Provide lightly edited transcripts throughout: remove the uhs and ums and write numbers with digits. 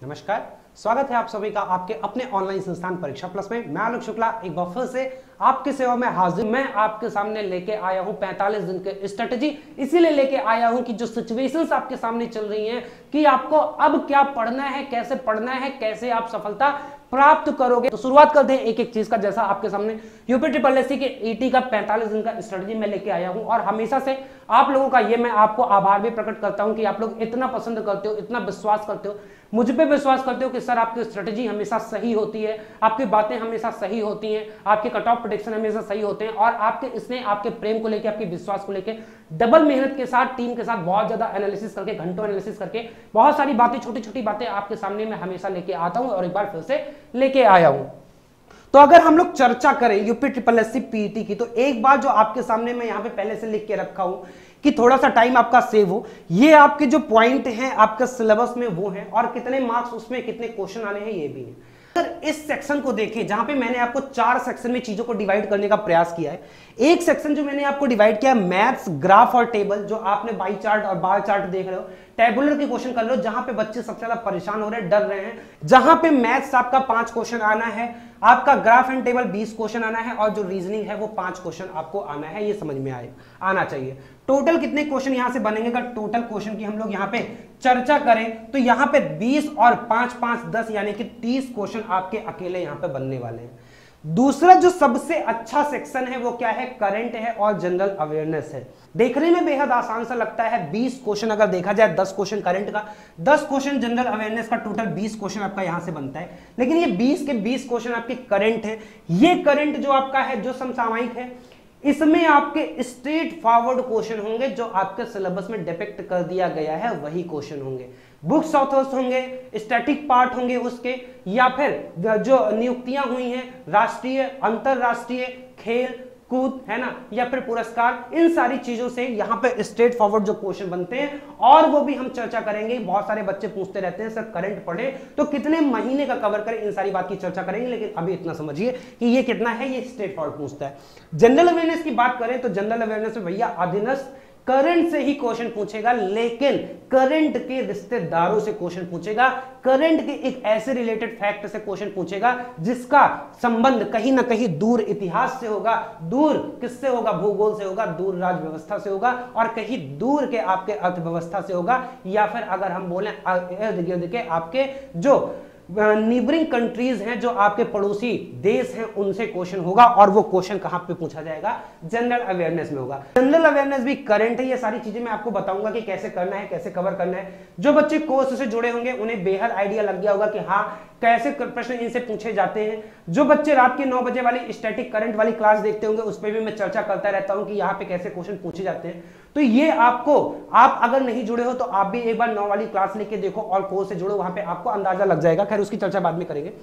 नमस्कार, स्वागत है आप सभी का आपके अपने ऑनलाइन संस्थान परीक्षा प्लस में। मैं आलोक शुक्ला एक बार फिर से आपकी सेवा में हाजिर। मैं आपके सामने लेके आया हूं 45 दिन के स्ट्रेटजी। इसीलिए लेके आया हूं कि जो सिचुएशंस आपके सामने चल रही हैं कि आपको अब क्या पढ़ना है, कैसे पढ़ना है, कैसे आप सफलता प्राप्त करोगे। तो शुरुआत करते हैं एक एक चीज का। जैसा आपके सामने यूपी ट्रिपल एससी के ईटी का 45 दिन का स्ट्रेटजी मैं लेके आया हूं और हमेशा से आप लोगों का ये मैं आपको आभार भी प्रकट करता हूं कि आप लोग इतना पसंद करते हो, इतना विश्वास करते हो, मुझ पे विश्वास करते हो कि सर आपकी स्ट्रेटजी हमेशा सही होती है, आपकी बातें हमेशा सही होती हैं, आपके कट ऑफ प्रेडिक्शन हमेशा सही होते हैं और आपके इसने आपके प्रेम को लेकर, आपके विश्वास को लेकर डबल मेहनत के साथ, टीम के साथ बहुत ज्यादा एनालिसिस करके, घंटों एनालिसिस करके बहुत सारी बातें, छोटी छोटी बातें आपके सामने मैं हमेशा लेके आता हूं और एक बार फिर से लेके आया हूं। तो अगर हम लोग चर्चा करें यूपी ट्रिपल एससी पीईटी की, तो एक बात जो आपके सामने मैं यहां पे पहले से लिख के रखा हूं कि थोड़ा सा टाइम आपका सेव हो, ये आपके जो पॉइंट हैं आपके सिलेबस में वो हैं और कितने मार्क्स उसमें कितने क्वेश्चन आने हैं ये भी है। अगर इस सेक्शन को देखें जहां पे मैंने आपको 4 सेक्शन में चीजों को डिवाइड करने का प्रयास किया है। एक सेक्शन जो मैंने आपको डिवाइड किया है मैथ्स, ग्राफ और टेबल, जो आपने बाई चार्ट और बार चार्ट देख रहे हो, टेबुलर के क्वेश्चन कर लो, जहां पे बच्चे सबसे ज्यादा परेशान हो रहे हैं, डर रहे हैं। जहां पे मैथ्स आपका 5 क्वेश्चन आना है, आपका ग्राफ एंड टेबल 20 क्वेश्चन आना है और जो रीजनिंग है वो 5 क्वेश्चन आपको आना है, ये समझ में आना चाहिए। टोटल कितने क्वेश्चन यहां से बनेंगे? अगर टोटल क्वेश्चन की हम लोग यहां पे चर्चा करें तो यहां पे 20 और 5 5 10 यानी कि 30 क्वेश्चन आपके अकेले यहां पे बनने वाले हैं। दूसरा जो सबसे अच्छा सेक्शन है वो क्या है? करंट है और जनरल अवेयरनेस है। देखने में बेहद आसान सा लगता है। 20 क्वेश्चन अगर देखा जाए, 10 क्वेश्चन करंट का, 10 क्वेश्चन जनरल अवेयरनेस का, टोटल 20 क्वेश्चन आपका यहां से बनता है। लेकिन ये 20 के 20 क्वेश्चन आपके करंट है। ये करंट जो आपका है, जो समसामयिक है, इसमें आपके स्ट्रेट फॉरवर्ड क्वेश्चन होंगे, जो आपके सिलेबस में डिपिक्ट कर दिया गया है वही क्वेश्चन होंगे। बुक्स ऑथर्स होंगे, स्टैटिक पार्ट होंगे उसके, या फिर जो नियुक्तियां हुई हैं, राष्ट्रीय, अंतरराष्ट्रीय, खेल कूद, है ना, या फिर पुरस्कार, इन सारी चीजों से यहाँ पे स्ट्रेट फॉरवर्ड जो क्वेश्चन बनते हैं और वो भी हम चर्चा करेंगे। बहुत सारे बच्चे पूछते रहते हैं सर करंट पढ़े तो कितने महीने का कवर करें, इन सारी बात की चर्चा करेंगे। लेकिन अभी इतना समझिए कि ये कितना है, ये स्ट्रेट फॉरवर्ड पूछता है। जनरल अवेयरनेस की बात करें तो जनरल अवेयरनेस में भैया अधीनस्थ करंट से ही क्वेश्चन पूछेगा, लेकिन करंट के रिश्तेदारों से क्वेश्चन पूछेगा, करंट के एक ऐसे रिलेटेड फैक्ट से क्वेश्चन पूछेगा जिसका संबंध कहीं ना कहीं दूर इतिहास से होगा, दूर किससे होगा? भूगोल से होगा, दूर राज्य व्यवस्था से होगा और कहीं दूर के आपके अर्थव्यवस्था से होगा, या फिर अगर हम बोलें इर्द गिर्द के आपके जो नीबरिंग कंट्रीज हैं, जो आपके पड़ोसी देश हैं, उनसे क्वेश्चन होगा। और वो क्वेश्चन कहां पे पूछा जाएगा? जनरल अवेयरनेस में होगा। जनरल अवेयरनेस भी करंट है। ये सारी चीजें मैं आपको बताऊंगा कि कैसे करना है, कैसे कवर करना है। जो बच्चे कोर्स से जुड़े होंगे उन्हें बेहद आइडिया लग गया होगा कि हाँ कैसे प्रश्न इनसे पूछे जाते हैं। जो बच्चे रात के 9 बजे वाली स्टैटिक करंट वाली क्लास देखते होंगे उस पर भी मैं चर्चा करता रहता हूं कि यहाँ पे कैसे क्वेश्चन पूछे जाते हैं। तो ये आपको, आप अगर नहीं जुड़े हो तो आप भी एक बार 9 वाली क्लास लेके देखो और कोर्स से जुड़ो, वहां पे आपको अंदाजा लग जाएगा। खैर उसकी चर्चा बाद में करेंगे।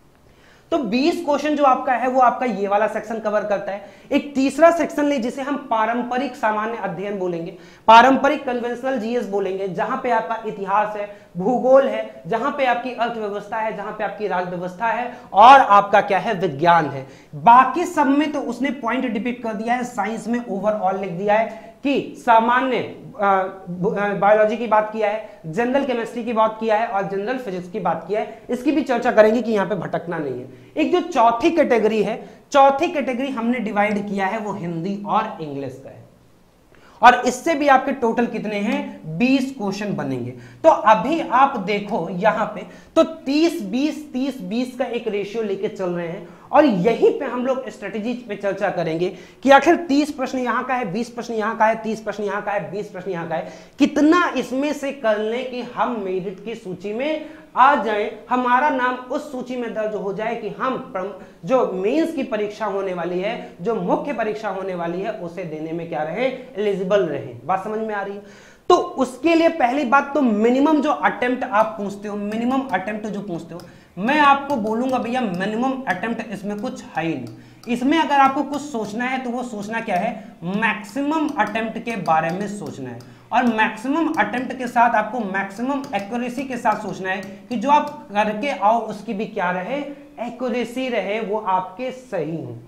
तो 20 क्वेश्चन जो आपका है वो आपका ये वाला सेक्शन कवर करता है। एक तीसरा सेक्शन ले जिसे हम पारंपरिक सामान्य अध्ययन बोलेंगे, पारंपरिक कन्वेंशनल जीएस बोलेंगे, जहां पे आपका इतिहास है, भूगोल है, जहां पे आपकी अर्थव्यवस्था है, जहां पे आपकी राज्य व्यवस्था है और आपका क्या है? विज्ञान है। बाकी सब में तो उसने पॉइंट डिपिक्ट कर दिया है। साइंस में ओवरऑल लिख दिया है कि सामान्य बायोलॉजी की बात किया है, जनरल केमिस्ट्री की बात किया है और जनरल फिजिक्स की बात किया है। इसकी भी चर्चा करेंगे कि यहां पे भटकना नहीं है। एक जो चौथी कैटेगरी है, चौथी कैटेगरी हमने डिवाइड किया है वो हिंदी और इंग्लिश का है और इससे भी आपके टोटल कितने हैं? 20 क्वेश्चन बनेंगे। तो अभी आप देखो यहां पे तो 30 20 30 20 का एक रेशियो लेके चल रहे हैं और यहीं पे हम लोग स्ट्रेटेजी पे चर्चा करेंगे कि आखिर 30 प्रश्न यहां का है, 20 प्रश्न यहां का है, 30 प्रश्न यहां का है, 20 प्रश्न यहां का है, कितना इसमें से कर लें कि हम मेरिट की सूची में आ जाएं, हमारा नाम उस सूची में दर्ज हो जाए कि हम जो मेंस की परीक्षा होने वाली है, जो मुख्य परीक्षा होने वाली है, उसे देने में क्या रहे? एलिजिबल रहे। बात समझ में आ रही है? तो उसके लिए पहली बात तो मिनिमम जो अटेम्प्ट आप पूछते हो, मिनिमम अटेम्प्ट जो पूछते हो, मैं आपको बोलूंगा भैया मिनिमम अटेम्प्ट इसमें कुछ है ही नहीं। इसमें अगर आपको कुछ सोचना है तो वो सोचना क्या है? मैक्सिमम अटेम्प्ट के बारे में सोचना है और मैक्सिमम अटेम्प्ट के साथ आपको मैक्सिमम एक्यूरेसी के साथ सोचना है कि जो आप करके आओ उसकी भी क्या रहे? एक्यूरेसी रहे, वो आपके सही हो।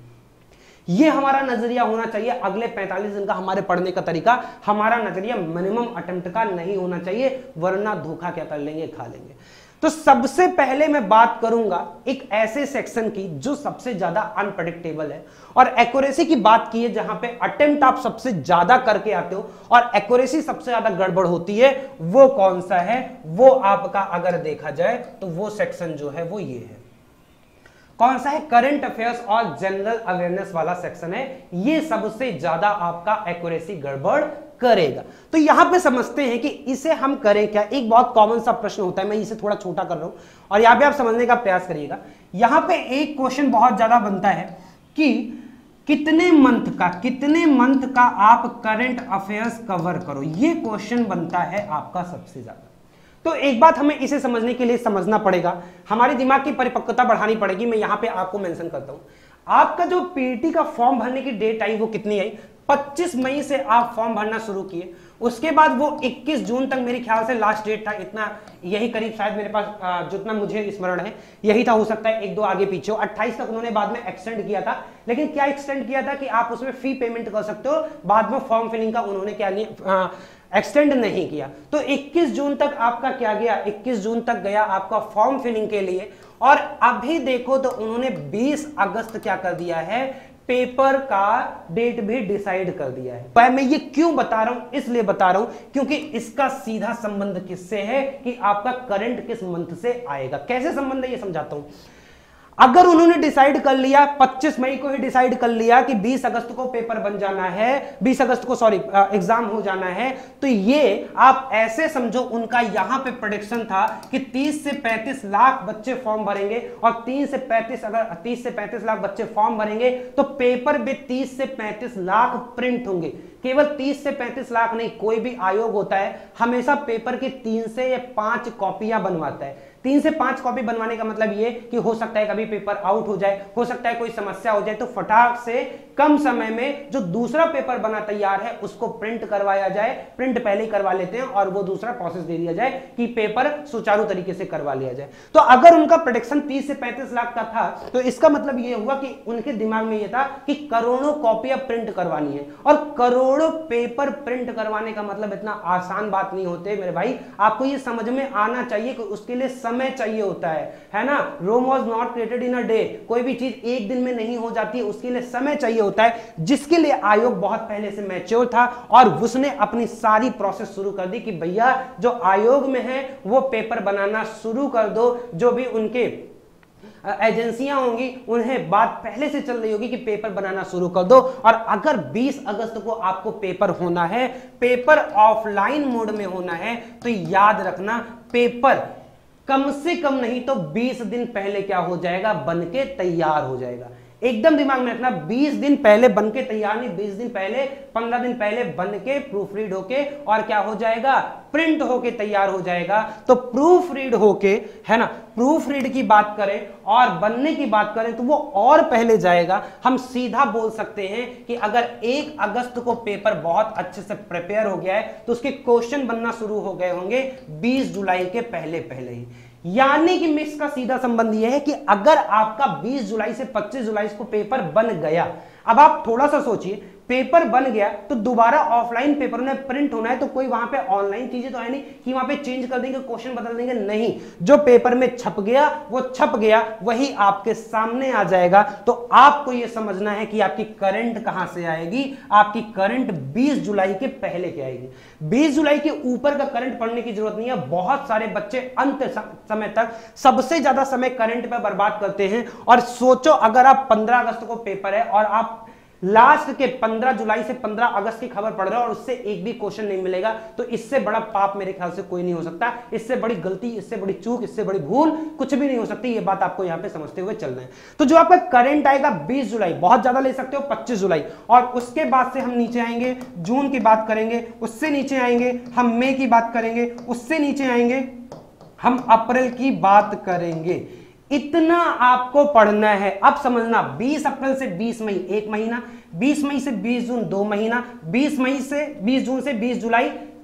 ये हमारा नजरिया होना चाहिए। अगले 45 दिन का हमारे पढ़ने का तरीका, हमारा नजरिया मिनिमम अटेम्प्ट का नहीं होना चाहिए, वरना धोखा क्या कर लेंगे? खा लेंगे। तो सबसे पहले मैं बात करूंगा एक ऐसे सेक्शन की जो सबसे ज्यादा अनप्रेडिक्टेबल है, और एक्यूरेसी की बात की है जहां पे अटेम्प्ट आप सबसे ज्यादा करके आते हो और एक्यूरेसी सबसे ज्यादा गड़बड़ होती है। वो कौन सा है? वो आपका अगर देखा जाए तो वो सेक्शन जो है वो ये है। कौन सा है? करंट अफेयर्स और जनरल अवेयरनेस वाला सेक्शन है। ये सबसे ज्यादा आपका एक्यूरेसी गड़बड़ करेगा। तो यहां पे समझते हैं कि इसे हम करें क्या। एक बहुत कॉमन सा प्रश्न होता है, मैं इसे थोड़ा छोटा कर रहा हूं और यहां पे आप समझने का प्रयास करिएगा। यहां पे एक क्वेश्चन बहुत ज्यादा बनता है कि कितने मंथ का आप करंट अफेयर्स कवर करो। ये क्वेश्चन बनता है आपका सबसे ज्यादा। तो एक बात हमें इसे समझने के लिए समझना पड़ेगा, हमारे दिमाग की परिपक्वता बढ़ानी पड़ेगी। मैं यहां पे आपको मेंशन करता हूं, आपका जो पीटी का फॉर्म भरने की डेट आई वो कितनी आई? 25 मई से आप फॉर्म भरना शुरू किए, उसके बाद वो 21 जून तक मेरे ख्याल से लास्ट डेट था। इतना यही करीब शायद मेरे पास जितना मुझे स्मरण है यही था, हो सकता है एक दो आगे पीछे हो। 28 तक उन्होंने बाद में एक्सटेंड किया था, लेकिन क्या एक्सटेंड किया था कि आप उसमें फी पेमेंट कर सकते हो, बाद में फॉर्म फिलिंग का उन्होंने क्या नहीं एक्सटेंड नहीं किया। तो 21 जून तक आपका क्या गया? 21 जून तक गया आपका फॉर्म फिलिंग के लिए। और अभी देखो तो उन्होंने 20 अगस्त क्या कर दिया है? पेपर का डेट भी डिसाइड कर दिया है। मैं ये क्यों बता रहा हूं? इसलिए बता रहा हूं क्योंकि इसका सीधा संबंध किससे है कि आपका करंट किस मंथ से आएगा। कैसे संबंध है ये समझाता हूं। अगर उन्होंने डिसाइड कर लिया, 25 मई को ही डिसाइड कर लिया कि 20 अगस्त को पेपर बन जाना है, 20 अगस्त को एग्जाम हो जाना है, तो ये आप ऐसे समझो उनका यहां पे प्रेडिक्शन था कि 30 से 35 लाख बच्चे फॉर्म भरेंगे और 30 से 35 लाख बच्चे फॉर्म भरेंगे तो पेपर में 30 से 35 लाख प्रिंट होंगे। केवल 30 से 35 लाख नहीं, कोई भी आयोग होता है हमेशा पेपर की 3 से या 5 कॉपियां बनवाता है। 3 से 5 कॉपी बनवाने का मतलब ये कि हो सकता है कभी पेपर आउट हो जाए, हो सकता है कोई समस्या हो जाए, तो फटाक से कम समय में जो दूसरा पेपर बना तैयार है उसको प्रिंट करवाया जाए। प्रिंट पहले ही करवा लेते हैं और वो दूसरा प्रोसेस दे दिया जाए कि पेपर सुचारू तरीके से करवा लिया जाए। तो अगर उनका प्रेडिक्शन 30 से 35 लाख का था तो इसका मतलब ये हुआ कि उनके दिमाग में ये था कि करोड़ों कॉपियां प्रिंट करवानी है। और करोड़ों पेपर प्रिंट करवाने का मतलब इतना आसान बात नहीं होते मेरे भाई, आपको ये समझ में आना चाहिए कि उसके लिए समय चाहिए होता है ना। Rome was not created in a day, कोई भी चीज एक दिन में नहीं हो जाती है, उसके लिए समय चाहिए होता है, जिसके लिए आयोग बहुत पहले से मैच्योर था और उसने अपनी सारी प्रोसेस शुरू कर दी कि भैया जो आयोग में है वो पेपर बनाना शुरू कर दो। जो भी उनके एजेंसियां होंगी उन्हें बात पहले से चल रही होगी कि पेपर बनाना शुरू कर दो। और अगर 20 अगस्त को आपको पेपर होना है, पेपर ऑफलाइन मोड में होना है, तो याद रखना पेपर कम से कम नहीं तो 20 दिन पहले क्या हो जाएगा? बनके तैयार हो जाएगा। एकदम दिमाग में रखना, 20 दिन पहले बनके तैयार नहीं, 20 दिन पहले 15 दिन पहले बनके प्रूफ रीड होके और क्या हो जाएगा? प्रिंट होके तैयार हो जाएगा। तो प्रूफ रीड होके, है ना, प्रूफ रीड की बात करें और बनने की बात करें तो वो और पहले जाएगा। हम सीधा बोल सकते हैं कि अगर 1 अगस्त को पेपर बहुत अच्छे से प्रिपेयर हो गया है तो उसके क्वेश्चन बनना शुरू हो गए होंगे 20 जुलाई के पहले पहले ही। यानी कि मिस का सीधा संबंध यह है कि अगर आपका 20 जुलाई से 25 जुलाई को पेपर बन गया, अब आप थोड़ा सा सोचिए, पेपर बन गया तो दोबारा ऑफलाइन पेपर में प्रिंट होना है, तो कोई वहां पे ऑनलाइन चीजें तो है नहीं कि वहां पे चेंज कर देंगे, क्वेश्चन बदल देंगे, नहीं। जो पेपर में छप गया वो छप गया, वही आपके सामने आ जाएगा। तो आपको यह समझना है कि आपकी करंट कहां से आएगी। आपकी करंट 20 जुलाई के पहले क्या आएगी। 20 जुलाई के ऊपर का करंट पढ़ने की जरूरत नहीं है। बहुत सारे बच्चे अंत समय तक सबसे ज्यादा समय करंट पर बर्बाद करते हैं। और सोचो अगर आप 15 अगस्त को पेपर है और आप लास्ट के 15 जुलाई से 15 अगस्त की खबर पढ़ रहे हो और उससे एक भी क्वेश्चन नहीं मिलेगा, तो इससे बड़ा पाप मेरे ख्याल से कोई नहीं हो सकता। इससे बड़ी गलती, इससे बड़ी चूक, इससे बड़ी भूल कुछ भी नहीं हो सकती। ये बात आपको यहां पे समझते हुए चलना है। तो जो आपका करंट आएगा 20 जुलाई, बहुत ज्यादा ले सकते हो 25 जुलाई, और उसके बाद से हम नीचे आएंगे, जून की बात करेंगे, उससे नीचे आएंगे हम मई की बात करेंगे, उससे नीचे आएंगे हम अप्रैल की बात करेंगे। इतना आपको पढ़ना है। अब समझना, 20 अप्रैल से 20 मई 1 महीना, 20 मई से 20 जून 2 महीना, 20 मई से 20 जून से 20 जुलाई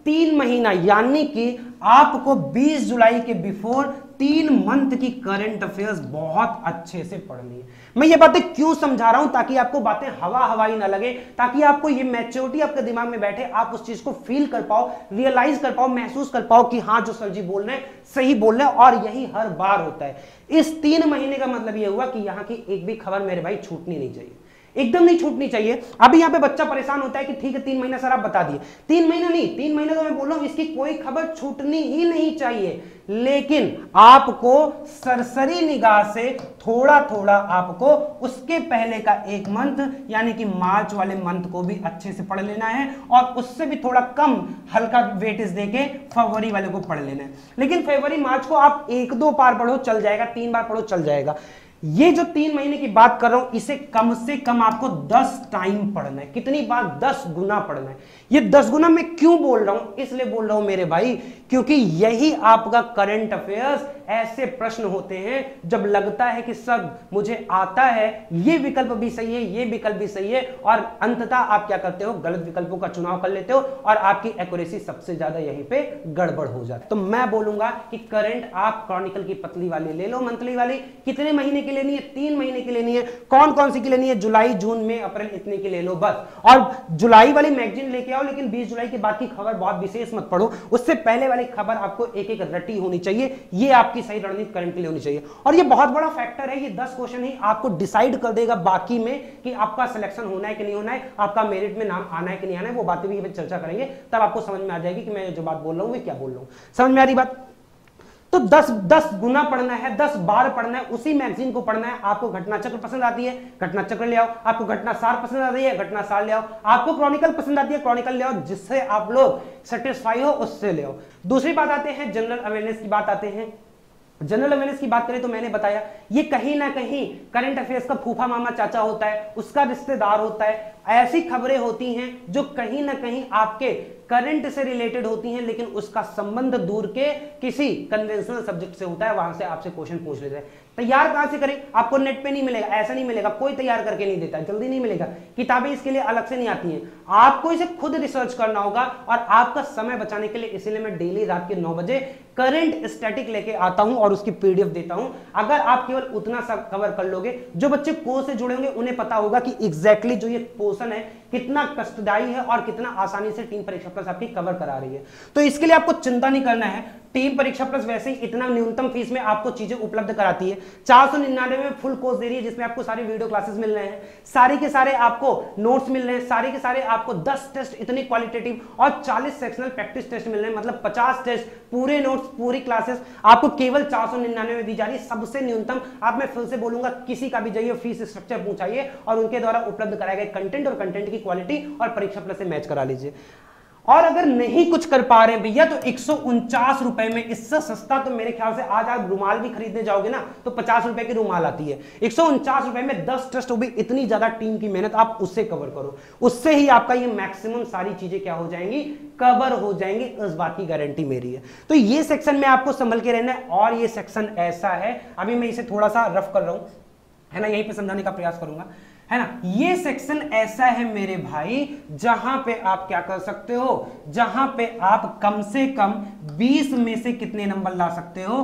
3 महीना यानी कि आपको 20 जुलाई के बिफोर 3 मंथ की करंट अफेयर्स बहुत अच्छे से पढ़नी है। मैं ये बातें क्यों समझा रहा हूं, ताकि आपको बातें हवा हवाई ना लगे, ताकि आपको ये मैच्योरिटी आपके दिमाग में बैठे, आप उस चीज को फील कर पाओ, रियलाइज कर पाओ, महसूस कर पाओ कि हाँ जो सर जी बोल रहे हैं सही बोल रहे हैं। और यही हर बार होता है। इस 3 महीने का मतलब ये हुआ कि यहाँ की एक भी खबर मेरे भाई छूटनी नहीं चाहिए, एकदम नहीं छूटनी चाहिए। अभी यहाँ पे बच्चा परेशान होता है कि ठीक है 3 महीना सर आप बता दिए, 3 महीना नहीं, 3 महीने तो मैं बोल रहा हूं इसकी कोई खबर छूटनी ही नहीं चाहिए, लेकिन आपको सरसरी निगाह से थोड़ा थोड़ा आपको उसके पहले का 1 मंथ यानी कि मार्च वाले मंथ को भी अच्छे से पढ़ लेना है, और उससे भी थोड़ा कम हल्का वेटेज देके फरवरी वाले को पढ़ लेना है। लेकिन फरवरी मार्च को आप 1-2 बार पढ़ो चल जाएगा, 3 बार पढ़ो चल जाएगा। ये जो 3 महीने की बात कर रहा हूं इसे कम से कम आपको 10 टाइम पढ़ना है। कितनी बार? 10 गुना पढ़ना है। ये 10 गुना मैं क्यों बोल रहा हूं? इसलिए बोल रहा हूं मेरे भाई क्योंकि यही आपका करंट अफेयर्स ऐसे प्रश्न होते हैं जब लगता है कि सब मुझे आता है, ये विकल्प भी सही है, ये विकल्प भी सही है, और अंततः आप क्या करते हो? गलत विकल्पों का चुनाव कर लेते हो और आपकी एक्यूरेसी सबसे ज्यादा यहीं पे गड़बड़ हो जाती है। तो मैं बोलूंगा कि करंट आप क्रॉनिकल की पतली वाली ले लो, मंथली वाली। कितने महीने की लेनी है? 3 महीने की लेनी है। कौन कौन सी की लेनी है? जुलाई, जून, मई, अप्रैल, इतने की ले लो बस। और जुलाई वाली मैगजीन लेके आओ, लेकिन 20 जुलाई के बाद की खबर बहुत विशेष मत पढ़ो, उससे पहले वाली खबर आपको एक एक रटी होनी चाहिए। ये आपकी सही रणनीति करंट के लिए होनी चाहिए। और ये बहुत बड़ा फैक्टर है, ये 10 क्वेश्चन ही आपको डिसाइड कर देगा बाकी में कि आपका सिलेक्शन होना है कि नहीं होना है, आपका मेरिट में नाम आना है कि नहीं आना है। वो बातें भी चर्चा करेंगे, तब आपको समझ में आ जाएगी कि मैं जो बात बोल रहा हूं वो क्या बोल रहा हूं। समझ में आ रही बात? तो 10 गुना पढ़ना है, 10 बार पढ़ना है, उसी मैगजीन को पढ़ना है। आपको घटना चक्र पसंद आती है, घटना चक्र ले आओ। आपको घटना सार पसंद आती है, घटना सार ले आओ। आपको क्रॉनिकल पसंद आती है, क्रॉनिकल ले आओ। जिससे आप लोग सेटिस्फाई हो उससे ले आओ। दूसरी बात आते हैं जनरल अवेयरनेस की बात आते हैं। जनरल अवेयरनेस की बात करें तो मैंने बताया ये कहीं ना कहीं करंट अफेयर्स का फूफा मामा चाचा होता है, उसका रिश्तेदार होता है। ऐसी खबरें होती हैं जो कहीं ना कहीं आपके करंट से रिलेटेड होती हैं, लेकिन उसका संबंध दूर के किसी कन्वेंशनल सब्जेक्ट से होता है, वहां से आपसे क्वेश्चन पूछ लेते हैं। तैयार कहां से करें? आपको नेट पे नहीं मिलेगा, ऐसा नहीं मिलेगा, कोई तैयार करके नहीं देता, जल्दी नहीं मिलेगा। किताबें इसके लिए अलग से नहीं आती हैं, आपको इसे खुद रिसर्च करना होगा। और आपका समय बचाने के लिए इसीलिए मैं डेली रात के 9 बजे करंट स्टैटिक लेके आता हूं और उसकी पीडीएफ देता हूं। अगर आप केवल उतना सा कवर कर लोगे, जो बच्चे कोर्स से जुड़े होंगे उन्हें पता होगा कि एग्जैक्टली जो ये पोर्शन है कितना कष्टदायी है और कितना आसानी से टीम परीक्षा प्लस आपकी कवर करा रही है। तो इसके लिए आपको चिंता नहीं करना है। टीम परीक्षा प्लस वैसे ही इतना न्यूनतम फीस में आपको चीजें उपलब्ध कराती है। 499 में फुल कोर्स दे रही है, जिसमें आपको सारे वीडियो क्लासेस मिल रहे हैं, सारे के सारे आपको नोट्स मिल रहे हैं, सारे के सारे आपको 10 टेस्ट इतने क्वालिटेटिव और 40 सेक्शनल प्रैक्टिस टेस्ट मिल रहे हैं। मतलब 50 टेस्ट, पूरे नोट्स, पूरी क्लासेस आपको केवल 499 में दी जा रही है, सबसे न्यूनतम। आप मैं फिर से बोलूंगा, किसी का भी जाइए फीस स्ट्रक्चर पूछाइए और उनके द्वारा उपलब्ध कराए गए कंटेंट और कंटेंट की क्वालिटी और परीक्षा प्लस से मैच करा लीजिए। और अगर नहीं कुछ कर पा रहे हैं भैया तो 149 रुपए में, इससे सस्ता तो मेरे ख्याल से आज आप रुमाल भी खरीदने जाओगे ना तो 50 रुपए की रुमाल आती है। 149 रुपए में 10 टेस्ट, हो भी इतनी ज्यादा टीम की मेहनत, आप उससे कवर करो, उससे ही आपका ये मैक्सिमम सारी चीजें क्या हो जाएंगी? कवर हो जाएंगी। इस बात की गारंटी मेरी है। तो ये सेक्शन में आपको संभल के रहना है। और ये सेक्शन ऐसा है, अभी मैं इसे थोड़ा सा रफ कर रहा हूं, है ना, यहीं पे समझाने का प्रयास करूंगा, है ना। ये सेक्शन ऐसा है मेरे भाई जहां पे आप क्या कर सकते हो, जहां पे आप कम से कम 20 में से कितने नंबर ला सकते हो?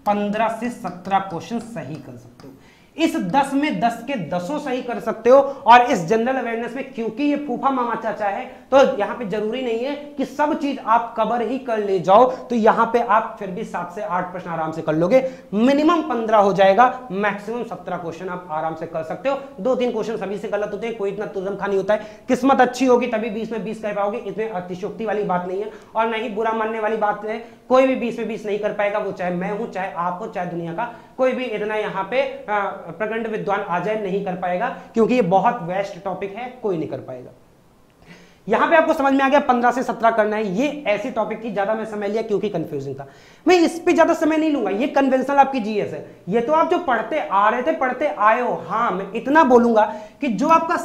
15 से 17 क्वेश्चन सही कर सकते हो। इस 10 में 10 के 10 सही कर सकते हो। और इस जनरल अवेयरनेस में क्योंकि ये फूफा मामा चाचा है, तो यहां पे जरूरी नहीं है कि सब चीज आप कवर ही कर ले जाओ। तो यहां पे आप फिर भी 7 से 8 प्रश्न आराम से कर लोगे, मिनिमम 15 हो जाएगा, मैक्सिमम 17 क्वेश्चन आप आराम से कर सकते हो। 2-3 क्वेश्चन सभी से गलत होते हैं, कोई इतना तुरंत खानी होता है। किस्मत अच्छी होगी तभी 20 में 20 कर पाओगे, इसमें अतिशयोक्ति वाली बात नहीं है और नहीं बुरा मानने वाली बात है। कोई भी 20 में 20 नहीं कर पाएगा, वो चाहे मैं हूं, चाहे आप हो, चाहे दुनिया का कोई भी इतना यहाँ पे प्रखंड विद्वान आ जाए, नहीं कर पाएगा, क्योंकि ये बहुत वेस्ट टॉपिक है, कोई नहीं कर पाएगा। यहां पे आपको समझ में आ गया 15 से 17 करना है। ये ऐसी टॉपिक की ज्यादा मैं समय लिया क्योंकि कंफ्यूजन था, मैं इस पे ज्यादा समय नहीं लूंगा। ये कन्वेंशनल आपकी जीएस है, ये तो आप जो पढ़ते आ रहे थे, पढ़ते आए हो। हाँ, मैं इतना बोलूंगा कि जो आपका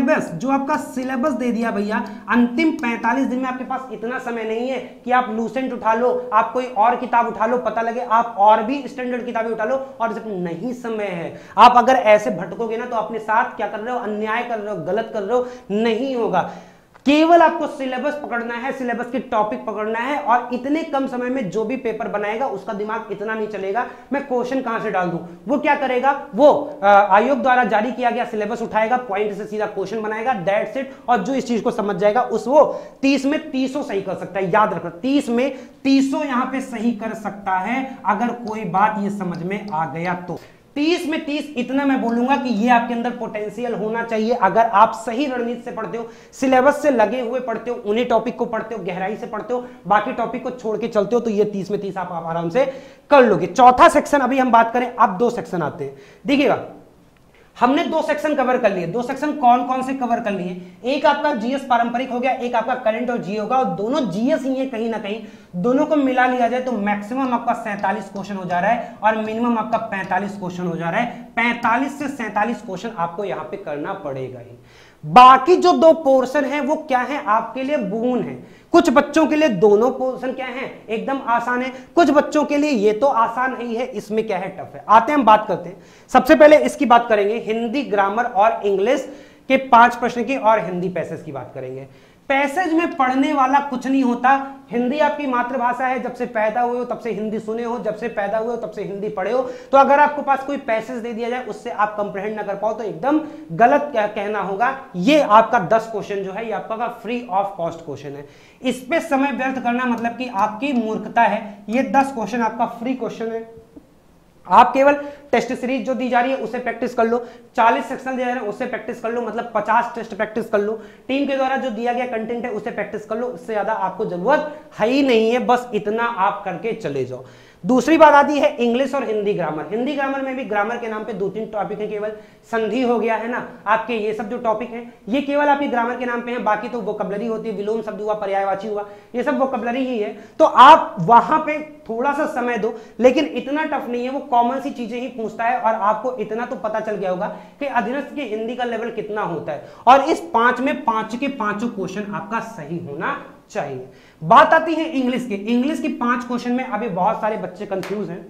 सिलेबस दे दिया भैया, अंतिम 45 दिन में आपके पास इतना समय नहीं है कि आप लूसेंट उठा लो, आप कोई और किताब उठा लो, पता लगे आप और भी स्टैंडर्ड किताबें उठा लो, और जब नहीं समय है, आप अगर ऐसे भटकोगे ना तो अपने साथ क्या कर रहे हो? अन्याय कर रहे हो, गलत कर रहे हो, नहीं होगा। केवल आपको सिलेबस पकड़ना है, सिलेबस के टॉपिक पकड़ना है, और इतने कम समय में जो भी पेपर बनाएगा उसका दिमाग इतना नहीं चलेगा मैं क्वेश्चन कहां से डाल दूं। वो क्या करेगा, वो आयोग द्वारा जारी किया गया सिलेबस उठाएगा, पॉइंट से सीधा क्वेश्चन बनाएगा, दैट्स इट। और जो इस चीज को समझ जाएगा उस वो 30 में 30 सही कर सकता है। याद रखना 30 में 30 यहां पे सही कर सकता है अगर कोई बात ये समझ में आ गया तो। 30 में 30 इतना मैं बोलूंगा कि ये आपके अंदर पोटेंशियल होना चाहिए। अगर आप सही रणनीति से पढ़ते हो, सिलेबस से लगे हुए पढ़ते हो, उन्हीं टॉपिक को पढ़ते हो, गहराई से पढ़ते हो, बाकी टॉपिक को छोड़ के चलते हो, तो ये 30 में 30 आप आराम से कर लोगे। चौथा सेक्शन अभी हम बात करें, अब 2 सेक्शन आते हैं। देखिएगा हमने 2 सेक्शन कवर कर लिए। 2 सेक्शन कौन कौन से कवर कर लिए, एक आपका जीएस पारंपरिक हो गया, एक आपका करंट और जीए होगा, और दोनों जीएस ही है कहीं ना कहीं। दोनों को मिला लिया जाए तो मैक्सिमम आपका 47 क्वेश्चन हो जा रहा है और मिनिमम आपका 45 क्वेश्चन हो जा रहा है। 45 से 47 क्वेश्चन आपको यहां पे करना पड़ेगा ही। बाकी जो 2 पोर्शन है वो क्या है, आपके लिए बून है। कुछ बच्चों के लिए दोनों पोर्शन क्या है, एकदम आसान है। कुछ बच्चों के लिए ये तो आसान ही है, इसमें क्या है, टफ है। आते हैं हम बात करते हैं। सबसे पहले इसकी बात करेंगे, हिंदी ग्रामर और इंग्लिश के 5 प्रश्न की, और हिंदी पैसेज की बात करेंगे। पैसेज में पढ़ने वाला कुछ नहीं होता। हिंदी आपकी मातृभाषा है, जब से पैदा हुए हो तब से हिंदी सुने हो, जब से पैदा हुए हो तब से हिंदी पढ़े हो। तो अगर आपको पास कोई पैसेज दे दिया जाए उससे आप कंप्रहेंड ना कर पाओ तो एकदम गलत कहना होगा। ये आपका 10 क्वेश्चन जो है ये आपका फ्री ऑफ कॉस्ट क्वेश्चन है। इस पे समय व्यर्थ करना मतलब कि आपकी मूर्खता है। ये 10 क्वेश्चन आपका फ्री क्वेश्चन है। आप केवल टेस्ट सीरीज जो दी जा रही है उसे प्रैक्टिस कर लो, 40 सेक्शन दिया जा रहा है उससे प्रैक्टिस कर लो, मतलब 50 टेस्ट प्रैक्टिस कर लो, टीम के द्वारा जो दिया गया कंटेंट है उसे प्रैक्टिस कर लो। उससे ज्यादा आपको जरूरत है ही नहीं है, बस इतना आप करके चले जाओ। दूसरी बात आती है इंग्लिश और हिंदी ग्रामर। हिंदी ग्रामर में भी ग्रामर के नाम पे 2-3 टॉपिक है, केवल संधि हो गया है ना आपके, ये सब जो टॉपिक हैं ये केवल आपकी ग्रामर के नाम पे हैं। बाकी तो वोकैबुलरी होती है, विलोम शब्द हुआ, पर्यायवाची हुआ, ये सब वोकैबुलरी ही है। तो आप वहां पे थोड़ा सा समय दो, लेकिन इतना टफ नहीं है। वो कॉमन सी चीजें ही पूछता है और आपको इतना तो पता चल गया होगा कि अधीनस्थ की हिंदी का लेवल कितना होता है। और इस 5 में 5 के 5 क्वेश्चन आपका सही होना चाहिए। बात आती है इंग्लिश की। इंग्लिश की 5 क्वेश्चन में अभी बहुत सारे बच्चे कंफ्यूज हैं।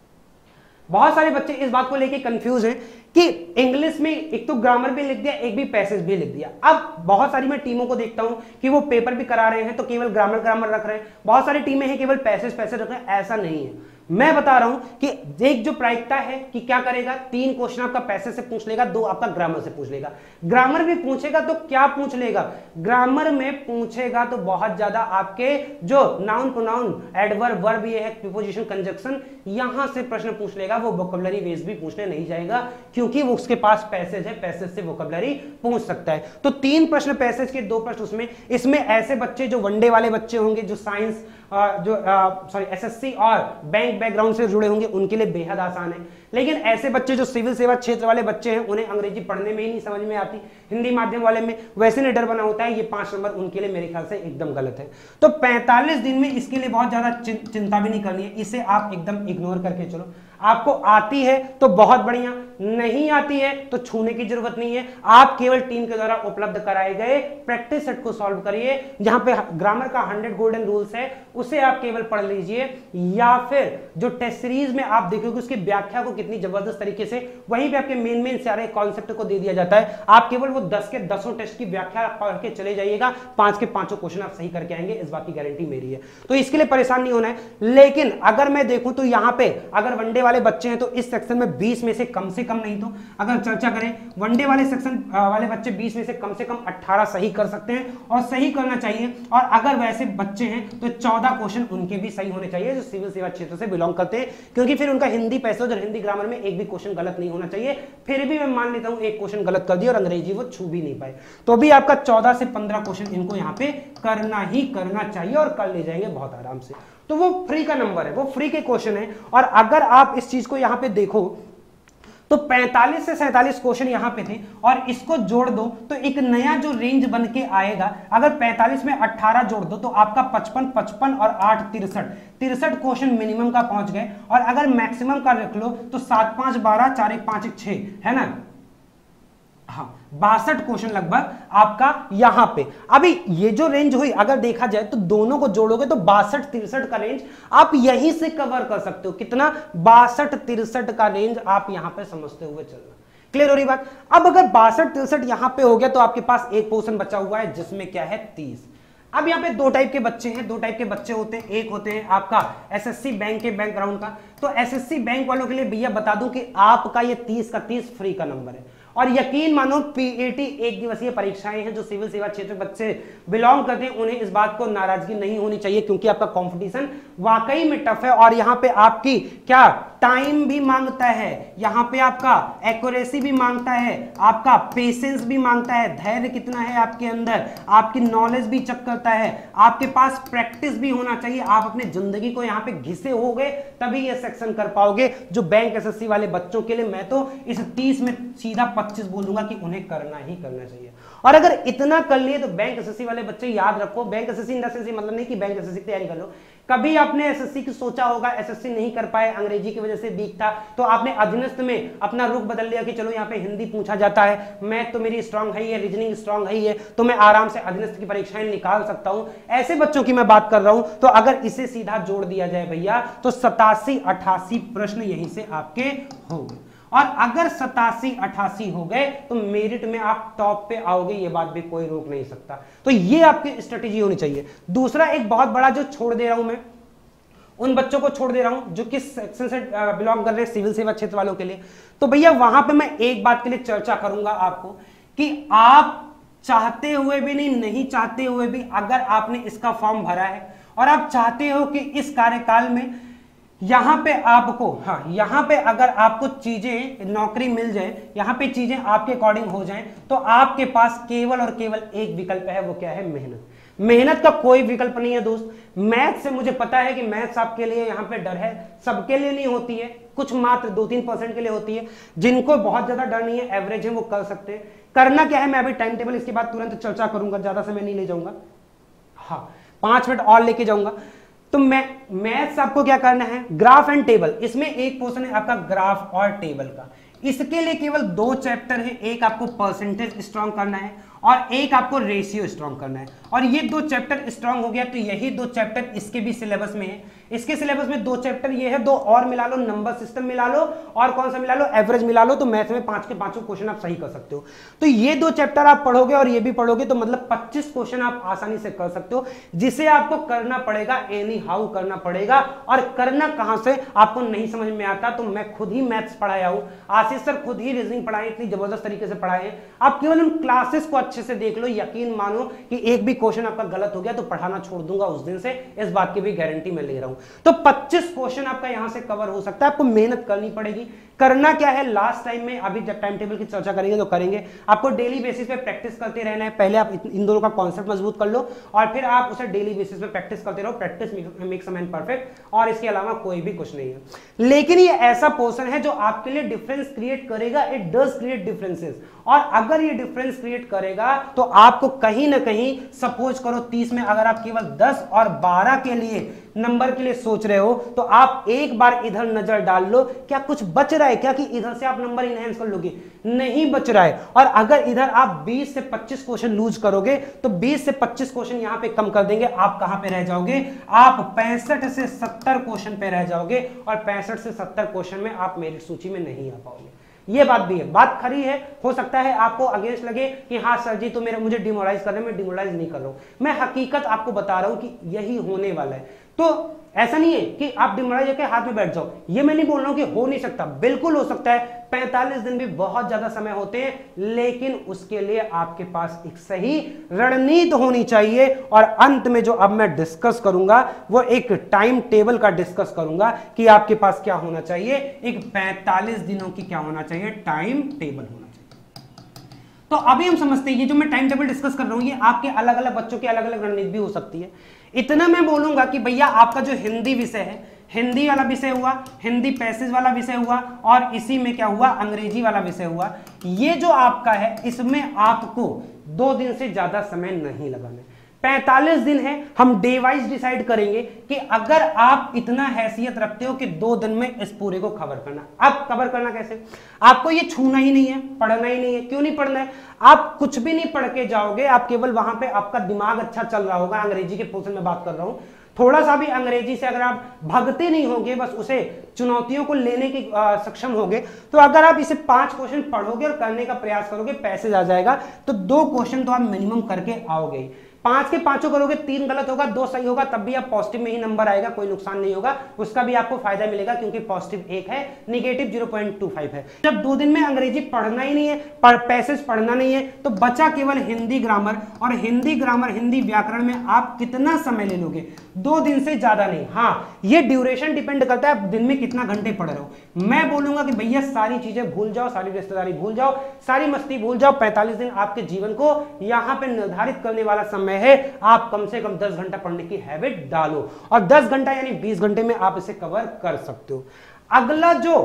बहुत सारे बच्चे इस बात को लेके कंफ्यूज हैं कि इंग्लिश में एक तो ग्रामर भी लिख दिया, एक भी पैसेज भी लिख दिया। अब बहुत सारी मैं टीमों को देखता हूं कि वो पेपर भी करा रहे हैं तो केवल ग्रामर रख रहे हैं, बहुत सारी टीमें हैं केवल पैसेज रख रहे हैं। ऐसा नहीं है। मैं बता रहा हूं कि एक जो प्रायिकता है कि क्या करेगा, 3 क्वेश्चन आपका पैसेज से पूछ लेगा, 2 आपका ग्रामर से पूछ लेगा। ग्रामर भी पूछेगा तो क्या पूछ लेगा, ग्रामर में पूछेगा तो बहुत ज्यादा आपके जो नाउन प्रोनाउन एडवर्ब वर्ब ये है प्रीपोजिशन कंजक्शन यहां से प्रश्न पूछ लेगा। वो वोकैबुलरी बेस भी पूछने नहीं जाएगा क्योंकि वो उसके पास पैसेज है, पैसेज से वोकैबुलरी पूछ सकता है। तो 3 प्रश्न पैसेज के, 2 प्रश्न उसमें। इसमें ऐसे बच्चे जो वनडे वाले बच्चे होंगे, जो साइंस जो एसएससी और बैंक बैकग्राउंड से जुड़े होंगे उनके लिए बेहद आसान है। लेकिन ऐसे बच्चे जो सिविल सेवा क्षेत्र वाले बच्चे हैं उन्हें अंग्रेजी पढ़ने में ही नहीं समझ में आती, हिंदी माध्यम वाले में वैसे नहीं डर बना होता है, ये 5 नंबर उनके लिए मेरे ख्याल से एकदम गलत है। तो 45 दिन में इसके लिए बहुत ज्यादा चिंता भी नहीं करनी है, इसे आप एकदम इग्नोर करके चलो। आपको आती है तो बहुत बढ़िया, नहीं आती है तो छूने की जरूरत नहीं है। आप केवल टीम के द्वारा उपलब्ध कराए गए प्रैक्टिस सेट को सॉल्व करिए, जहां पे ग्रामर का 100 गोल्डन रूल्स है उसे आप केवल पढ़ लीजिए, या फिर जो टेस्ट सीरीज में आप देखोगे उसकी व्याख्या को कितनी जबरदस्त तरीके से वहीं पे आपके मेन सारे कॉन्सेप्ट को दे दिया जाता है। आप केवल वो 10 के 10 टेस्ट की व्याख्या पढ़ के चले जाइएगा, 5 के 5 क्वेश्चन आप सही करके आएंगे, इस बात की गारंटी मेरी है। तो इसके लिए परेशान नहीं होना है। लेकिन अगर मैं देखूं तो यहां पे अगर वनडे वाले बच्चे हैं तो इस सेक्शन में 20 में से कम नहीं तो अगर चर्चा करें वनडे वाले सेक्शन वाले बच्चे 20 में से कम 18 सही कर सकते हैं और सही करना चाहिए। और अगर वैसे बच्चे हैं तो 14 क्वेश्चन उनके भी सही होने चाहिए जो सिविल सेवा क्षेत्र से बिलोंग करते हैं, क्योंकि फिर उनका हिंदी पैसेज और हिंदी ग्रामर में एक भी क्वेश्चन गलत नहीं होना चाहिए। फिर भी मैं मान लेता हूं एक क्वेश्चन गलत कर दिया और अंग्रेजी वो छू भी नहीं पाए, तो भी आपका 14 से 15 क्वेश्चन इनको यहां पे करना ही करना चाहिए और कर ले जाएंगे बहुत आराम से। तो वो फ्री का नंबर है, वो फ्री के क्वेश्चन है। और अगर आप इस चीज को यहां पे देखो तो 45 से 47 क्वेश्चन यहां पे थे और इसको जोड़ दो तो एक नया जो रेंज बन के आएगा। अगर 45 में 18 जोड़ दो तो आपका 55 और 8 63 क्वेश्चन मिनिमम का पहुंच गए। और अगर मैक्सिमम का रख लो तो 7 5 12 4 1 5 1 6 है ना, हाँ 62 क्वेश्चन लगभग आपका यहां पे। अभी ये जो रेंज हुई अगर देखा जाए तो दोनों को जोड़ोगे तो 62 63 का रेंज आप यहीं से कवर कर सकते हो। कितना, 62 63 का रेंज आप यहां पे समझते हुए चलना। क्लियर हो रही बात। अब अगर 62-63 यहां पे हो गया तो आपके पास एक पोर्शन बचा हुआ है जिसमें क्या है 30। अब यहाँ पे दो टाइप के बच्चे हैं, दो टाइप के बच्चे होते हैं। एक होते हैं आपका एसएससी बैंक के बैकग्राउंड का, तो एसएससी बैंक वालों के लिए भैया बता दूं कि आपका ये 30 का 30 फ्री का नंबर है। और यकीन मानो पीएटी एक दिवसीय परीक्षाएं हैं, जो सिविल सेवा क्षेत्र बच्चे बिलोंग करते हैं उन्हें इस बात को नाराजगी नहीं होनी चाहिए, क्योंकि आपका कंपटीशन वाकई में टफ है। और यहाँ पे आपकी क्या टाइम भी मांगता है, यहाँ पे आपका एक्यूरेसी भी मांगता है, आपका पेशेंस भी मांगता है, धैर्य कितना है आपके अंदर, आपकी नॉलेज भी चेक करता है, आपके पास प्रैक्टिस भी होना चाहिए। आप अपने जिंदगी को यहाँ पे घिसे हो गए तभी ये सेक्शन कर पाओगे। जो बैंक एसएससी वाले बच्चों के लिए मैं तो इस 30 में सीधा 25 बोलूंगा कि उन्हें करना ही करना चाहिए। और अगर इतना कर लिए तो बैंक एसएससी वाले बच्चे याद रखो, bank SSC in the sense मतलब नहीं कि बैंक एसएससी की तैयारी कर लो। कभी आपने एसएससी की सोचा होगा, एसएससी नहीं कर पाए, अंग्रेजी की वजह से वीक था, तो आपने अधीनस्थ में अपना रुख बदल लिया कि चलो यहाँ पे हिंदी पूछा जाता है, मैथ तो मेरी स्ट्रांग है, रीजनिंग स्ट्रांग है, तो मैं आराम से अधीनस्थ की परीक्षाएं निकाल सकता हूं। ऐसे बच्चों की मैं बात कर रहा हूं। तो अगर इसे सीधा जोड़ दिया जाए भैया तो 87-88 प्रश्न यहीं से आपके होंगे। और अगर 87-88 हो गए तो मेरिट में आप टॉप पे आओगे, ये बात भी कोई रोक नहीं सकता। तो ये आपकी स्ट्रेटेजी होनी चाहिए। दूसरा एक बहुत बड़ा जो छोड़ दे रहा हूं मैं, उन बच्चों को छोड़ दे रहा हूं जो किस सेक्शन से बिलोंग कर रहे हैं, सिविल सेवा क्षेत्र वालों के लिए। तो भैया वहां पे मैं एक बात के लिए चर्चा करूंगा आपको कि आप चाहते हुए भी नहीं चाहते हुए भी अगर आपने इसका फॉर्म भरा है और आप चाहते हो कि इस कार्यकाल में यहां पे आपको यहां पे अगर आपको चीजें नौकरी मिल जाए, यहां पे चीजें आपके अकॉर्डिंग हो जाएं, तो आपके पास केवल और केवल एक विकल्प है, वो क्या है? मेहनत। मेहनत का कोई विकल्प नहीं है दोस्त। मैथ से मुझे पता है कि मैथ्स आपके लिए यहां पे डर है, सबके लिए नहीं होती है, कुछ मात्र 2-3% के लिए होती है। जिनको बहुत ज्यादा डर नहीं है, एवरेज है, वो कर सकते हैं। करना क्या है, मैं अभी टाइम टेबल इसके बाद तुरंत चर्चा करूंगा, ज्यादा समय नहीं ले जाऊंगा, 5 मिनट और लेके जाऊंगा। तो मैथ्स आपको क्या करना है, ग्राफ एंड टेबल। इसमें एक पोर्शन है आपका ग्राफ और टेबल का। इसके लिए केवल 2 चैप्टर है, एक आपको परसेंटेज स्ट्रॉन्ग करना है और एक आपको रेशियो स्ट्रॉन्ग करना है। और ये 2 चैप्टर स्ट्रॉन्ग हो गया तो यही 2 चैप्टर इसके भी सिलेबस में है। इसके सिलेबस में 2 चैप्टर ये है, 2 और मिला लो, नंबर सिस्टम मिला लो और कौन सा मिला लो, एवरेज मिला लो, तो मैथ में 5 के 5 क्वेश्चन आप सही कर सकते हो। तो ये 2 चैप्टर आप पढ़ोगे और ये भी पढ़ोगे तो मतलब 25 क्वेश्चन आप आसानी से कर सकते हो, जिसे आपको करना पड़ेगा, एनी हाउ करना पड़ेगा। और करना कहां से आपको नहीं समझ में आता तो मैं खुद ही मैथ्स पढ़ाया हूं, आशीष सर खुद ही रीजनिंग पढ़ाए, इतनी जबरदस्त तरीके से पढ़ाए हैं। आप केवल उन क्लासेस को अच्छे से देख लो, यकीन मानो कि एक भी क्वेश्चन आपका गलत हो गया तो पढ़ाना छोड़ दूंगा उस दिन से, इस बात की भी गारंटी मैं ले रहा हूं। तो 25 क्वेश्चन आपका यहां से कवर हो सकता है। आपको मेहनत करनी पड़ेगी। करना क्या है, लास्ट टाइम में अभी जब टाइम टेबल की चर्चा करेंगे तो करेंगे, आपको डेली बेसिस पे प्रैक्टिस करते रहना है। पहले आप इन दोनों का कॉन्सेप्ट मजबूत कर लो और फिर आप उसे डेली बेसिस पे प्रैक्टिस करते रहो। Practice makes a man perfect, और इसके अलावा कोई भी कुछ नहीं है। लेकिन ये ऐसा पोर्शन है जो आपके लिए डिफरेंस क्रिएट करेगा, इट डज क्रिएट डिफरेंसेस। और अगर ये डिफरेंस क्रिएट करेगा तो आपको कहीं ना कहीं, सपोज करो 30 में अगर आप केवल 10 और 12 के लिए नंबर के लिए सोच रहे हो तो आप एक बार इधर नजर डाल लो, क्या कुछ बच रहा है क्या कि इधर से आप नंबर इनहेंस कर लोगे? नहीं बच रहा है। और अगर इधर आप 20 से 25 क्वेश्चन लूज करोगे तो 20 से 25 क्वेश्चन यहां पे कम कर देंगे, आप कहां पे रह जाओगे? आप 65 से 70 क्वेश्चन पे रह जाओगे और 65 से 70 क्वेश्चन में आप मेरिट सूची में नहीं आ पाओगे। ये बात भी है, बात खरी है। हो सकता है आपको अगेंस्ट लगे कि हाँ सर जी तो मुझे डिमोरलाइज कर रहे हैं, मैं डिमोरलाइज नहीं कर रहा हूं, मैं हकीकत आपको बता रहा हूं कि यही होने वाला है। तो ऐसा नहीं है कि आप डिमोरलाइज के हाथ में बैठ जाओ, ये मैं नहीं बोल रहा हूं कि हो नहीं सकता, बिल्कुल हो सकता है। 45 दिन भी बहुत ज्यादा समय होते हैं, लेकिन उसके लिए आपके पास एक सही रणनीति होनी चाहिए। और अंत में जो अब मैं डिस्कस करूंगा वो एक टाइम टेबल का डिस्कस करूंगा कि आपके पास क्या होना चाहिए, एक 45 दिनों की क्या होना चाहिए, टाइम टेबल होना चाहिए। तो अभी हम समझते हैं ये जो मैं टाइम टेबल डिस्कस कर रहा हूं ये आपके अलग अलग बच्चों की अलग अलग रणनीति भी हो सकती है। इतना मैं बोलूंगा कि भैया आपका जो हिंदी विषय है, हिंदी वाला विषय हुआ, हिंदी पैसेज वाला विषय हुआ, और इसी में क्या हुआ, अंग्रेजी वाला विषय हुआ, ये जो आपका है इसमें आपको 2 दिन से ज्यादा समय नहीं लगाना है। 45 दिन है, हम डे वाइज डिसाइड करेंगे कि अगर आप इतना हैसियत रखते हो कि 2 दिन में इस पूरे को कवर करना। अब कवर करना कैसे? आपको ये छूना ही नहीं है, पढ़ना ही नहीं है। क्यों नहीं पढ़ना है? आप कुछ भी नहीं पढ़ के जाओगे, आप केवल वहां पे आपका दिमाग अच्छा चल रहा होगा, अंग्रेजी के पोर्शन में बात कर रहा हूं, थोड़ा सा भी अंग्रेजी से अगर आप भागते नहीं होंगे, बस उसे चुनौतियों को लेने के सक्षम होंगे, तो अगर आप इसे 5 क्वेश्चन पढ़ोगे और करने का प्रयास करोगे, पैसेज आ जाएगा, तो 2 क्वेश्चन तो आप मिनिमम करके आओगे। 5 के 5 करोगे, 3 गलत होगा, 2 सही होगा, तब भी आप पॉजिटिव में ही नंबर आएगा, कोई नुकसान नहीं होगा, उसका भी आपको फायदा मिलेगा, क्योंकि पॉजिटिव 1 है, निगेटिव 0.25 है। जब 2 दिन में अंग्रेजी पढ़ना ही नहीं है, पैसेज पढ़ना नहीं है, तो बचा केवल हिंदी ग्रामर, और हिंदी ग्रामर, हिंदी व्याकरण में आप कितना समय ले लोगे? 2 दिन से ज्यादा नहीं। हाँ, ये ड्यूरेशन डिपेंड करता है आप दिन में कितना घंटे पढ़ रहे हो। मैं बोलूंगा कि भैया सारी चीजें भूल जाओ, सारी रिश्तेदारी भूल जाओ, सारी मस्ती भूल जाओ। 45 दिन आपके जीवन को यहां पे निर्धारित करने वाला समय है। आप कम से कम 10 घंटा पढ़ने की हैबिट डालो, और 10 घंटा यानी 20 घंटे में आप इसे कवर कर सकते हो। अगला जो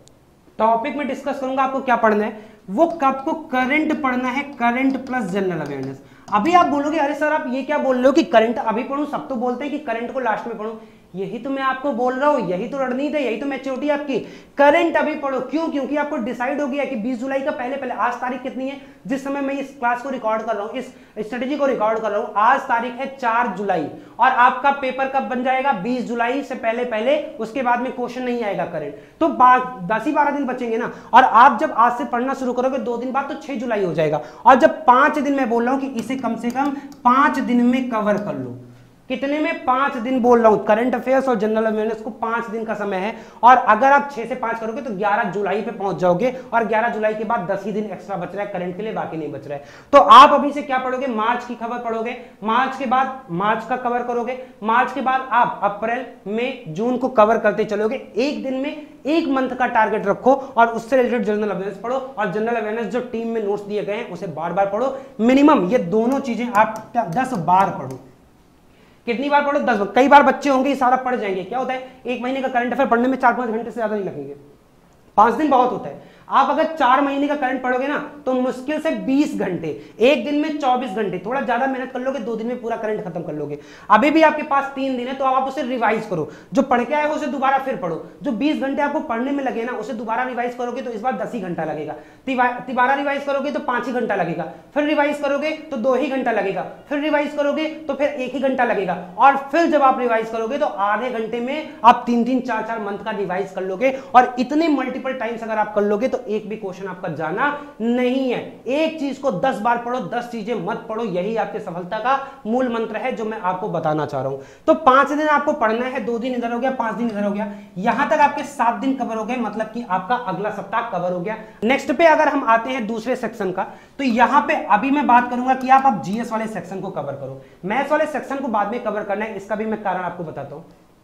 टॉपिक में डिस्कस करूंगा, आपको क्या पढ़ना है, वो आपको करंट पढ़ना है, करंट प्लस जनरल अवेयरनेस। अभी आप बोलोगे अरे सर आप ये क्या बोल रहे हो कि करंट अभी पढ़ूं, सब तो बोलते हैं कि करंट को लास्ट में पढ़ूं। यही तो मैं आपको बोल रहा हूं, यही तो रणनीति है, यही तो मैच्योरिटी आपकी। करंट अभी पढ़ो, क्यों? क्योंकि आपको डिसाइड हो गया कि 20 जुलाई का पहले, आज तारीख कितनी है जिस समय मैं इस क्लास को रिकॉर्ड कर रहा हूं, इस स्ट्रेटेजी को रिकॉर्ड कर रहा हूं, आज तारीख है 4 जुलाई, और आपका पेपर कब बन जाएगा? 20 जुलाई से पहले, उसके बाद में क्वेश्चन नहीं आएगा करंट, तो 10 ही 12 दिन बचेंगे ना। और आप जब आज से पढ़ना शुरू करोगे 2 दिन बाद, तो 6 जुलाई हो जाएगा। और जब 5 दिन मैं बोल रहा हूं कि इसे कम से कम 5 दिन में कवर कर लो। कितने में? 5 दिन बोल रहा हूं। करंट अफेयर्स और जनरल अवेयरनेस को 5 दिन का समय है, और अगर आप 6 से 5 करोगे तो 11 जुलाई पे पहुंच जाओगे, और 11 जुलाई के बाद 10 ही दिन एक्स्ट्रा बच रहा है करंट के लिए, बाकी नहीं बच रहा है। तो आप अभी से क्या पढ़ोगे? मार्च की खबर पढ़ोगे, मार्च के बाद मार्च का कवर करोगे, मार्च के बाद आप अप्रैल, मई, जून को कवर करते चलोगे। एक दिन में 1 मंथ का टारगेट रखो, और उससे रिलेटेड जनरल अवेयरनेस पढ़ो, और जनरल अवेयरनेस जो टीम में नोट्स दिए गए हैं उसे बार बार पढ़ो। मिनिमम ये दोनों चीजें आप 10 बार पढ़ो। कितनी बार पढ़ो? 10 बार। कई बार बच्चे होंगे ये सारा पढ़ जाएंगे, क्या होता है 1 महीने का करंट अफेयर पढ़ने में 4-5 घंटे से ज्यादा नहीं लगेंगे, 5 दिन बहुत होता है। आप अगर 4 महीने का करंट पढ़ोगे ना, तो मुश्किल से 20 घंटे, एक दिन में 24 घंटे, थोड़ा ज्यादा मेहनत कर लोगे, 2 दिन में पूरा करंट खत्म कर लोगे। अभी भी आपके पास 3 दिन है, तो आप उसे रिवाइज करो। जो पढ़ के आए हो उसे दोबारा फिर पढ़ो। जो 20 घंटे आपको पढ़ने में लगे ना, उसे दोबारा रिवाइज करोगे तो इस बार 10 ही घंटा लगेगा। दोबारा रिवाइज करोगे तो 5 ही घंटा लगेगा, फिर रिवाइज करोगे तो 2 ही घंटा लगेगा, फिर रिवाइज करोगे तो फिर 1 ही घंटा लगेगा, और फिर जब आप रिवाइज करोगे तो आधे घंटे में आप 3-3, 4-4 मंथ का रिवाइज कर लोगे। और इतने मल्टीपल टाइम्स अगर आप कर लोगे तो एक भी क्वेश्चन आपका जाना नहीं है। एक चीज को 10 बार पढ़ो, 10 चीजें मत पढ़ो, यही आपके सफलता का मूल मंत्र है जो मैं आपको बताना चाह रहा हूं। तो 5 दिन आपको पढ़ना है, 2 दिन इधर हो गया, 5 दिन इधर हो गया, यहां तक आपके 7 दिन कवर हो गए, मतलब कि आपका अगला सप्ताह कवर हो गया। नेक्स्ट पे अगर हम आते हैं दूसरे सेक्शन का, तो यहां पे अभी मैं बात करूंगा कि आप जीएस वाले सेक्शन को कवर करो, मैथ्स वाले सेक्शन को बाद में कवर करना है। इसका भी मैं कारण आपको बताता हूं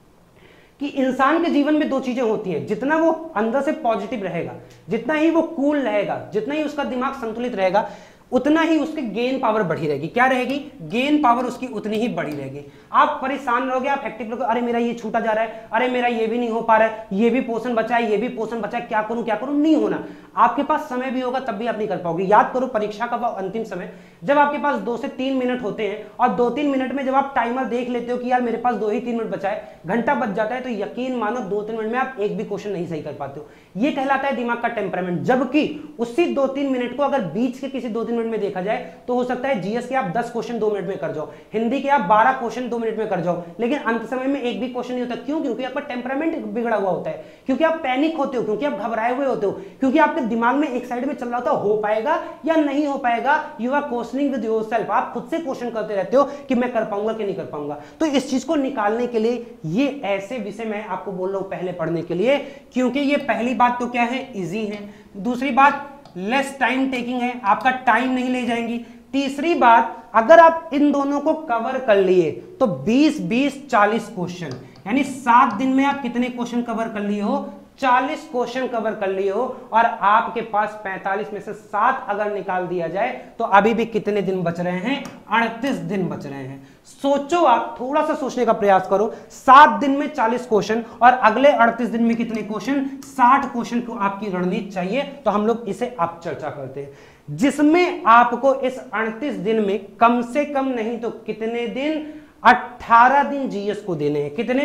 कि इंसान के जीवन में 2 चीजें होती हैं, जितना वो अंदर से पॉजिटिव रहेगा, जितना ही वो कूल रहेगा, जितना ही उसका दिमाग संतुलित रहेगा, उतना ही उसकी गेन पावर बढ़ी रहेगी। क्या रहेगी? गेन पावर उसकी उतनी ही बढ़ी रहेगी। आप परेशान रहोगे, आप एक्टिव रहोगे, अरे मेरा ये छूटा जा रहा है, अरे मेरा ये भी नहीं हो पा रहा है, ये भी पोर्शन बचा है, ये भी पोर्शन बचा है, क्या करूं, नहीं होना। आपके पास समय भी होगा तब भी आप नहीं कर पाओगे। याद करो परीक्षा का अंतिम समय, जब आपके पास 2 से 3 मिनट होते हैं, और 2-3 मिनट में जब आप टाइमर देख लेते हो कि यार मेरे पास 2 ही 3 मिनट बचा है, घंटा बच जाता है, तो यकीन मानो 2-3 मिनट में आप एक भी क्वेश्चन नहीं सही कर पाते हो। ये कहलाता है दिमाग का टेम्परामेंट। जबकि उसी 2-3 मिनट को अगर बीच के किसी 2-3 मिनट में देखा जाए तो हो सकता है जीएस के आप 10 क्वेश्चन 2 मिनट में कर जाओ, हिंदी के आप 12 क्वेश्चन 2 मिनट में कर जाओ, लेकिन अंत समय में एक भी क्वेश्चन नहीं होता। क्यों? क्योंकि आपका टेम्परामेंट बिगड़ा हुआ होता है, क्योंकि आप पैनिक होते हो, क्योंकि आप घबराए हुए होते हो, क्योंकि आपके दिमाग में एक साइड में चल रहा होता है हो पाएगा या नहीं हो पाएगा। You are questioning with yourself, आप खुद से क्वेश्चन करते रहते हो कि मैं कर पाऊंगा कि नहीं कर पाऊंगा। तो इस चीज को निकालने के लिए ये ऐसे विषय मैं आपको बोल रहा हूं पहले पढ़ने के लिए, क्योंकि ये पहली बात तो क्या है, इजी है। दूसरी बात लेस टाइम टेकिंग है, आपका टाइम नहीं ले जाएंगी। तीसरी बात, अगर आप इन दोनों को कवर कर लिए तो 20-20-40 क्वेश्चन, यानी 7 दिन में आप कितने क्वेश्चन कवर कर लिए हो? 40 क्वेश्चन कवर कर लिए हो। और आपके पास 45 में से 7 अगर निकाल दिया जाए तो अभी भी कितने दिन बच रहे हैं? 38 दिन बच रहे हैं। सोचो, आप थोड़ा सा सोचने का प्रयास करो। 7 दिन में 40 क्वेश्चन और अगले 38 दिन में कितने क्वेश्चन? 60 क्वेश्चन को आपकी रणनीति चाहिए। तो हम लोग इसे आप चर्चा करते हैं, जिसमें आपको इस 38 दिन में कम से कम नहीं तो कितने दिन? 18 दिन जीएस को देने हैं। कितने?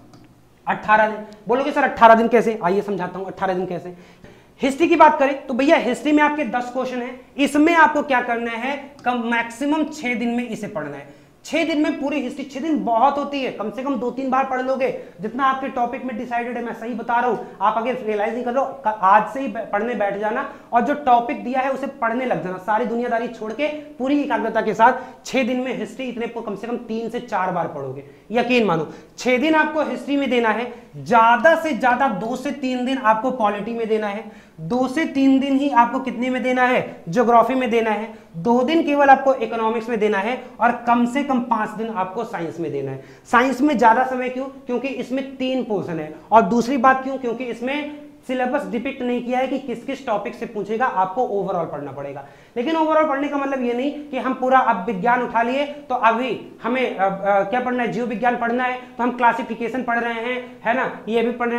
18 दिन। बोलोगे सर 18 दिन कैसे? आइए समझाता हूं 18 दिन कैसे। हिस्ट्री की बात करें तो भैया हिस्ट्री में आपके 10 क्वेश्चन हैं, इसमें आपको क्या करना है? कम मैक्सिमम 6 दिन में इसे पढ़ना है। 6 दिन में पूरी हिस्ट्री, 6 दिन बहुत होती है, कम से कम 2-3 बार पढ़ लोगे जितना आपके टॉपिक में डिसाइडेड है। मैं सही बता रहा हूं, आप अगर रियलाइज नहीं कर रहे हो आज से ही पढ़ने बैठ जाना और जो टॉपिक दिया है उसे पढ़ने लग जाना, सारी दुनियादारी छोड़ के पूरी एकाग्रता के साथ। 6 दिन में हिस्ट्री इतने कम से कम 3 से 4 बार पढ़ोगे, यकीन मानो। 6 दिन आपको हिस्ट्री में देना है, ज्यादा से ज्यादा 2 से 3 दिन आपको पॉलिटी में देना है, 2 से 3 दिन ही आपको कितने में देना है, ज्योग्राफी में देना है, 2 दिन केवल आपको इकोनॉमिक्स में देना है और कम से कम 5 दिन आपको साइंस में देना है। साइंस में ज्यादा समय क्यों? क्योंकि इसमें 3 पोर्शन है। और दूसरी बात क्यों? क्योंकि इसमें सिलेबस डिपिक्ट नहीं किया है कि किस किस टॉपिक से पूछेगा, आपको ओवरऑल पढ़ना पड़ेगा। लेकिन ओवरऑल पढ़ने का मतलब ये नहीं कि हम पूरा अब विज्ञान उठा लिए तो अभी हमें क्या पढ़ना है, जीव विज्ञान पढ़ना है तो हम क्लासिफिकेशन पढ़ रहे हैं, है ना, ये भी पढ़ रहे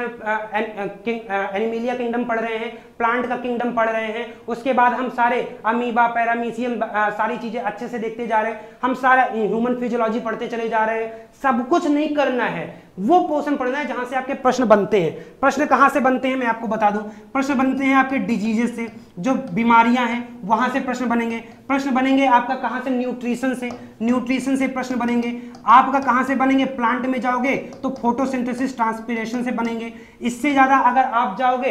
हैं, एनिमिलिया किंगडम पढ़ रहे हैं, प्लांट का किंगडम पढ़ रहे हैं, उसके बाद हम सारे अमीबा, पैरामीशियम, सारी चीजें अच्छे से देखते जा रहे हैं, हम सारा ह्यूमन फिजियोलॉजी पढ़ते चले जा रहे हैं। सब कुछ नहीं करना है, वो पोर्शन पढ़ना है जहां से आपके प्रश्न बनते हैं। प्रश्न कहां से बनते हैं मैं आपको बता दूं, प्रश्न बनते हैं आपके डिजीजेस से, जो बीमारियां हैं वहां से प्रश्न बनेंगे। प्रश्न बनेंगे आपका कहां से, न्यूट्रिशन से, न्यूट्रिशन से प्रश्न बनेंगे। आपका कहां से बनेंगे, प्लांट में जाओगे तो फोटोसिंथेसिस, ट्रांसपिरेशन से बनेंगे। इससे ज्यादा अगर आप जाओगे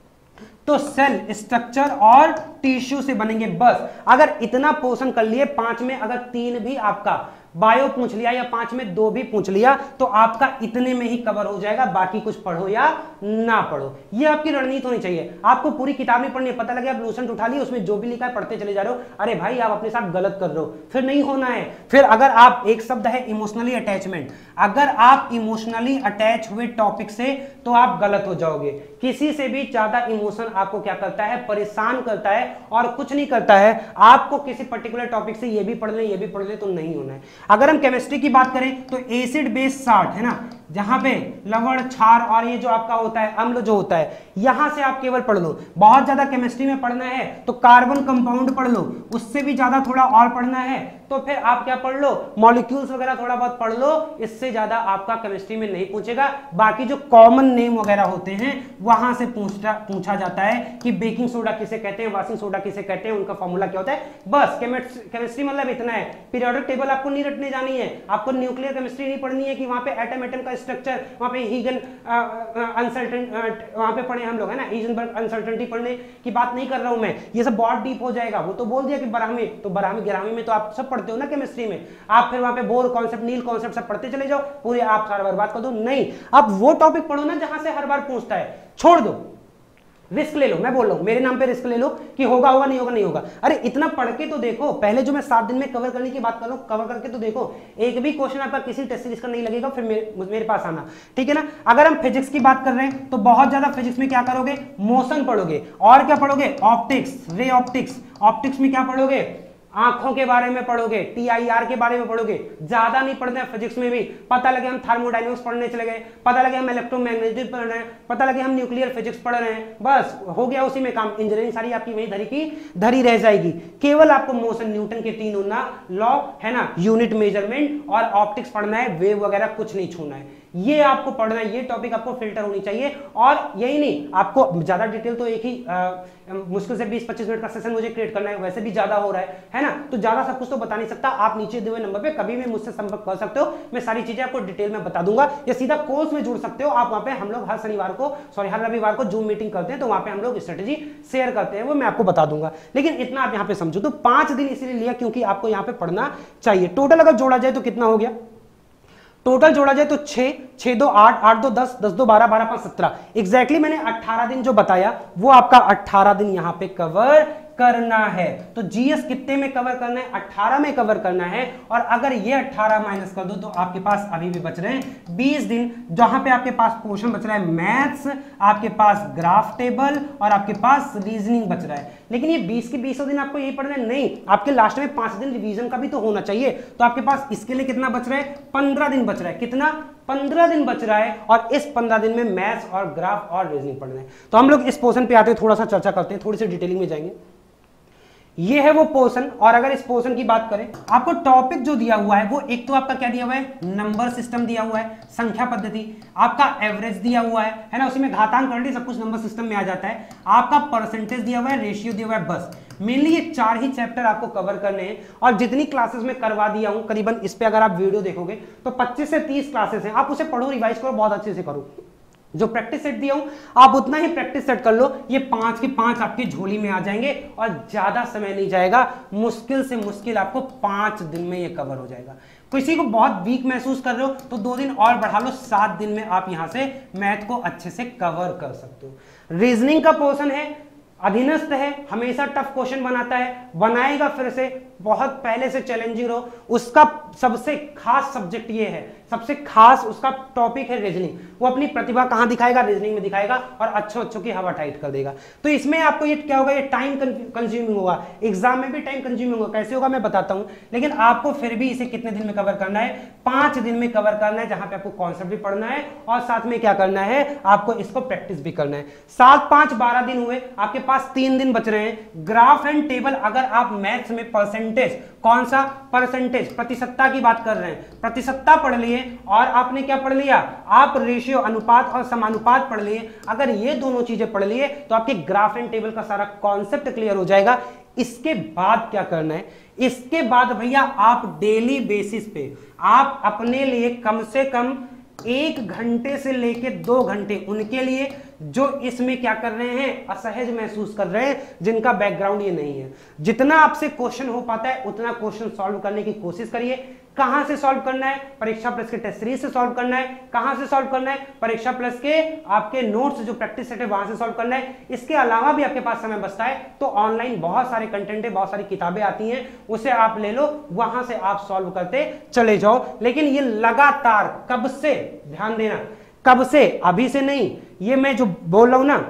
तो सेल स्ट्रक्चर और टिश्यू से बनेंगे। बस अगर इतना पोर्शन कर लिए, 5 में अगर 3 भी आपका बायो पूछ लिया या 5 में 2 भी पूछ लिया तो आपका इतने में ही कवर हो जाएगा, बाकी कुछ पढ़ो या ना पढ़ो। ये आपकी रणनीति होनी चाहिए। आपको पूरी किताब नहीं पढ़नी है, पता लगे आप लूसेंट उठा लिए, उसमें जो भी लिखा है पढ़ते चले जा रहे हो, अरे भाई आप अपने साथ गलत कर रहे हो, फिर नहीं होना है। फिर अगर आप, एक शब्द है इमोशनली अटैचमेंट, अगर आप इमोशनली अटैच हुए टॉपिक से तो आप गलत हो जाओगे। किसी से भी ज्यादा इमोशन आपको क्या करता है, परेशान करता है और कुछ नहीं करता है। आपको किसी पर्टिकुलर टॉपिक से ये भी पढ़ ले, ये भी पढ़ ले तो नहीं होना है। अगर हम केमिस्ट्री की बात करें तो एसिड बेस साल्ट है ना, जहां पे लवण, क्षार और ये जो आपका होता है अम्ल जो होता है, यहां से आप केवल पढ़ लो। बहुत ज्यादा केमिस्ट्री में पढ़ना है तो कार्बन कंपाउंड पढ़ लो, उससे भी ज्यादा थोड़ा और पढ़ना है तो फिर आप क्या पढ़ लो, मॉलिक्यूल्स वगैरह थोड़ा बहुत पढ़ लो। इससे ज्यादा आपका केमिस्ट्री में नहीं पूछेगा। बाकी जो कॉमन नेम वगैरह होते हैं वहां से पूछा जाता है कि बेकिंग सोडा किसे कहते हैं, वॉशिंग सोडा किसे कहते हैं, उनका फॉर्मूला क्या होता है। बस केमिस्ट्री मतलब इतना है। पीरियोडिक टेबल आपको नहीं रटने जानी है, आपको न्यूक्लियर केमिस्ट्री नहीं पढ़नी है कि वहां पे एटम का स्ट्रक्चर, वहां पे हीगन अनसर्टेन वहां पे पढ़े हम लोग, है ना, हीजनबर्ग अनसर्टेनिटी पढ़ने की बात नहीं कर रहा हूं मैं। ये सब बहुत डीप हो जाएगा। वो तो बोल दिया कि बारहवीं, तो बारहवीं 11वीं में तो आप सब पढ़ते हो ना केमिस्ट्री में। आप फिर वहां पे बोर कॉन्सेप्ट, नील कॉन्सेप्ट सब पढ़ते चले जाओ, पूरे आप सारा बर्बाद कर दो। नहीं, आप वो टॉपिक पढ़ो ना जहां से हर बार पूछता है। छोड़ दो, रिस्क ले लो। मैं बोल रहा हूं, मेरे नाम पे रिस्क ले लो कि होगा होगा, नहीं होगा नहीं होगा। अरे इतना पढ़ के तो देखो। पहले जो मैं 7 दिन में कवर करने की बात कर रहा हूं, कवर करके तो देखो। एक भी क्वेश्चन आपका किसी टेस्ट सीरीज का नहीं लगेगा, फिर मेरे पास आना, ठीक है ना। अगर हम फिजिक्स की बात कर रहे हैं तो बहुत ज्यादा फिजिक्स में क्या करोगे, मोशन पढ़ोगे और क्या पढ़ोगे, ऑप्टिक्स, रे ऑप्टिक्स। ऑप्टिक्स में क्या पढ़ोगे, आंखों के बारे में पढ़ोगे, TIR के बारे में पढ़ोगे। ज्यादा नहीं पढ़ते हैं फिजिक्स में भी। पता लगे हम थर्मोडायनेमिक्स पढ़ने चले गए, पता लगे हम इलेक्ट्रोमैग्नेटिज्म पढ़ रहे हैं, पता लगे हम न्यूक्लियर फिजिक्स पढ़ रहे हैं, बस हो गया उसी में काम। इंजीनियरिंग सारी आपकी वही धरी की धरी रह जाएगी। केवल आपको मोशन, न्यूटन के 3 लॉ है ना, यूनिट मेजरमेंट और ऑप्टिक्स पढ़ना है, वेव वगैरह कुछ नहीं छूना है। ये आपको पढ़ना है, ये टॉपिक आपको फिल्टर होनी चाहिए। और यही नहीं, आपको ज्यादा डिटेल तो एक ही मुश्किल से 20-25 मिनट का सेशन मुझे क्रिएट करना है, वैसे भी ज्यादा हो रहा है ना, तो ज्यादा सब कुछ तो बता नहीं सकता। आप नीचे दिए हुए नंबर पे कभी भी मुझसे संपर्क कर सकते हो, मैं सारी चीजें आपको डिटेल में बता दूंगा। या सीधा कोर्स में जुड़ सकते हो आप। वहां पे हम लोग हर शनिवार को, हर रविवार को जूम मीटिंग करते हैं, तो वहां पे हम लोग स्ट्रेटेजी शेयर करते हैं, वो मैं आपको बता दूंगा। लेकिन इतना आप यहाँ पे समझो। तो 5 दिन इसलिए लिया क्योंकि आपको यहाँ पे पढ़ना चाहिए। टोटल अगर जोड़ा जाए तो कितना हो गया, टोटल जोड़ा जाए तो 6, 6 2 8, 8 2 10, 10 2 12, 12 5 17। एग्जैक्टली मैंने 18 दिन जो बताया वो आपका 18 दिन यहां पे कवर करना है। तो जीएस कितने में कवर करना है, 18 में कवर करना है। और अगर ये 18 माइनस कर दो तो आपके पास अभी भी बच रहे हैं 20 दिन, जहां पे आपके पास पोर्शन बच रहा है मैथ्स, आपके पास ग्राफ टेबल और आपके पास रीजनिंग बच रहा है। लेकिन ये 20 के 20 दिन आपको यही पढ़ना है नहीं, आपके लास्ट में 5 दिन रिवीजन का भी तो होना चाहिए। तो आपके पास इसके लिए कितना बच रहा है, 15 दिन बच रहा है। कितना, 15 दिन बच रहा है। और इस 15 दिन में मैथ्स और ग्राफ और रीजनिंग पढ़ना है। तो हम लोग इस पोर्शन पे आते हैं, थोड़ा सा चर्चा करते हैं, थोड़ी सी डिटेलिंग में जाएंगे। ये है वो पोर्शन। और अगर इस पोर्शन की बात करें, आपको टॉपिक जो दिया हुआ है वो एक तो आपका क्या दिया हुआ है, नंबर सिस्टम दिया हुआ है, संख्या पद्धति, आपका एवरेज दिया हुआ है ना, उसी में घातांक क्वांटिटी सब कुछ नंबर सिस्टम में आ जाता है, आपका परसेंटेज दिया हुआ है, रेशियो दिया हुआ है, बस मेनली ये 4 ही चैप्टर आपको कवर करने हैं। और जितनी क्लासेस में करवा दिया हूं करीबन, इस पे अगर आप वीडियो देखोगे तो 25 से 30 क्लासेस हैं, आप उसे पढ़ो, रिवाइज करो, बहुत अच्छे से करो। जो प्रैक्टिस सेट दिया हूं आप उतना ही प्रैक्टिस सेट कर लो, ये 5 के 5 आपकी झोली में आ जाएंगे और ज्यादा समय नहीं जाएगा, मुश्किल से मुश्किल आपको 5 दिन में ये कवर हो जाएगा। किसी को बहुत वीक महसूस कर रहे हो तो 2 दिन और बढ़ा लो, 7 दिन में आप यहां से मैथ को अच्छे से कवर कर सकते हो। रीजनिंग का पोर्शन है, अधीनस्थ है, हमेशा टफ क्वेश्चन बनाता है, बनाएगा फिर से, बहुत पहले से चैलेंजिंग रहो। उसका सबसे खास सब्जेक्ट ये है, सबसे खास उसका टॉपिक है रीजनिंग। वो अपनी प्रतिभा कहां दिखाएगा, रीजनिंग में दिखाएगा और अच्छों की हवा टाइट कर देगा। तो इसमें आपको ये क्या होगा, ये टाइम कंज्यूमिंग होगा, एग्जाम में भी टाइम कंज्यूमिंग होगा। कैसे होगा मैं बताता हूं, लेकिन आपको फिर भी इसे कितने दिन में कवर करना है, 5 दिन में कवर करना है, जहां पे आपको कॉन्सेप्ट भी पढ़ना है और साथ में क्या करना है, आपको इसको प्रैक्टिस भी करना है। 7, 5, 12 दिन हुए, आपके पास 3 दिन बच रहे हैं। ग्राफ एंड टेबल, अगर आप मैथ्स में परसेंटेज, कौन सा परसेंटेज, प्रतिशतता की बात कर रहे हैं, प्रतिशतता पढ़ लिए और आपने क्या पढ़ लिया, आप रेशियो, अनुपात और समानुपात पढ़ लिए। अगर ये दोनों चीजें पढ़ लिए तो आपके ग्राफ एंड टेबल का सारा कॉन्सेप्ट क्लियर हो जाएगा। इसके बाद क्या करना है, इसके बाद भैया आप डेली बेसिस पे आप अपने लिए कम से कम 1 घंटे से लेके 2 घंटे उनके लिए जो इसमें क्या कर रहे हैं, असहज महसूस कर रहे हैं, जिनका बैकग्राउंड ये नहीं है, जितना आपसे क्वेश्चन हो पाता है उतना क्वेश्चन सॉल्व करने की कोशिश करिए। कहां से सॉल्व करना है, परीक्षा प्लस के टेस्ट सीरीज से सॉल्व करना है। कहां से सॉल्व करना है, परीक्षा प्लस के आपके नोट्स जो प्रैक्टिस सेट है वहां से सॉल्व करना है। इसके अलावा भी आपके पास समय बचता है तो ऑनलाइन बहुत सारे कंटेंट है, बहुत सारी किताबें आती हैं, उसे आप ले लो, वहां से आप सॉल्व करते चले जाओ। लेकिन ये लगातार, कब से, ध्यान देना, कब से, अभी से नहीं, ये मैं जो बोल रहा हूं ना,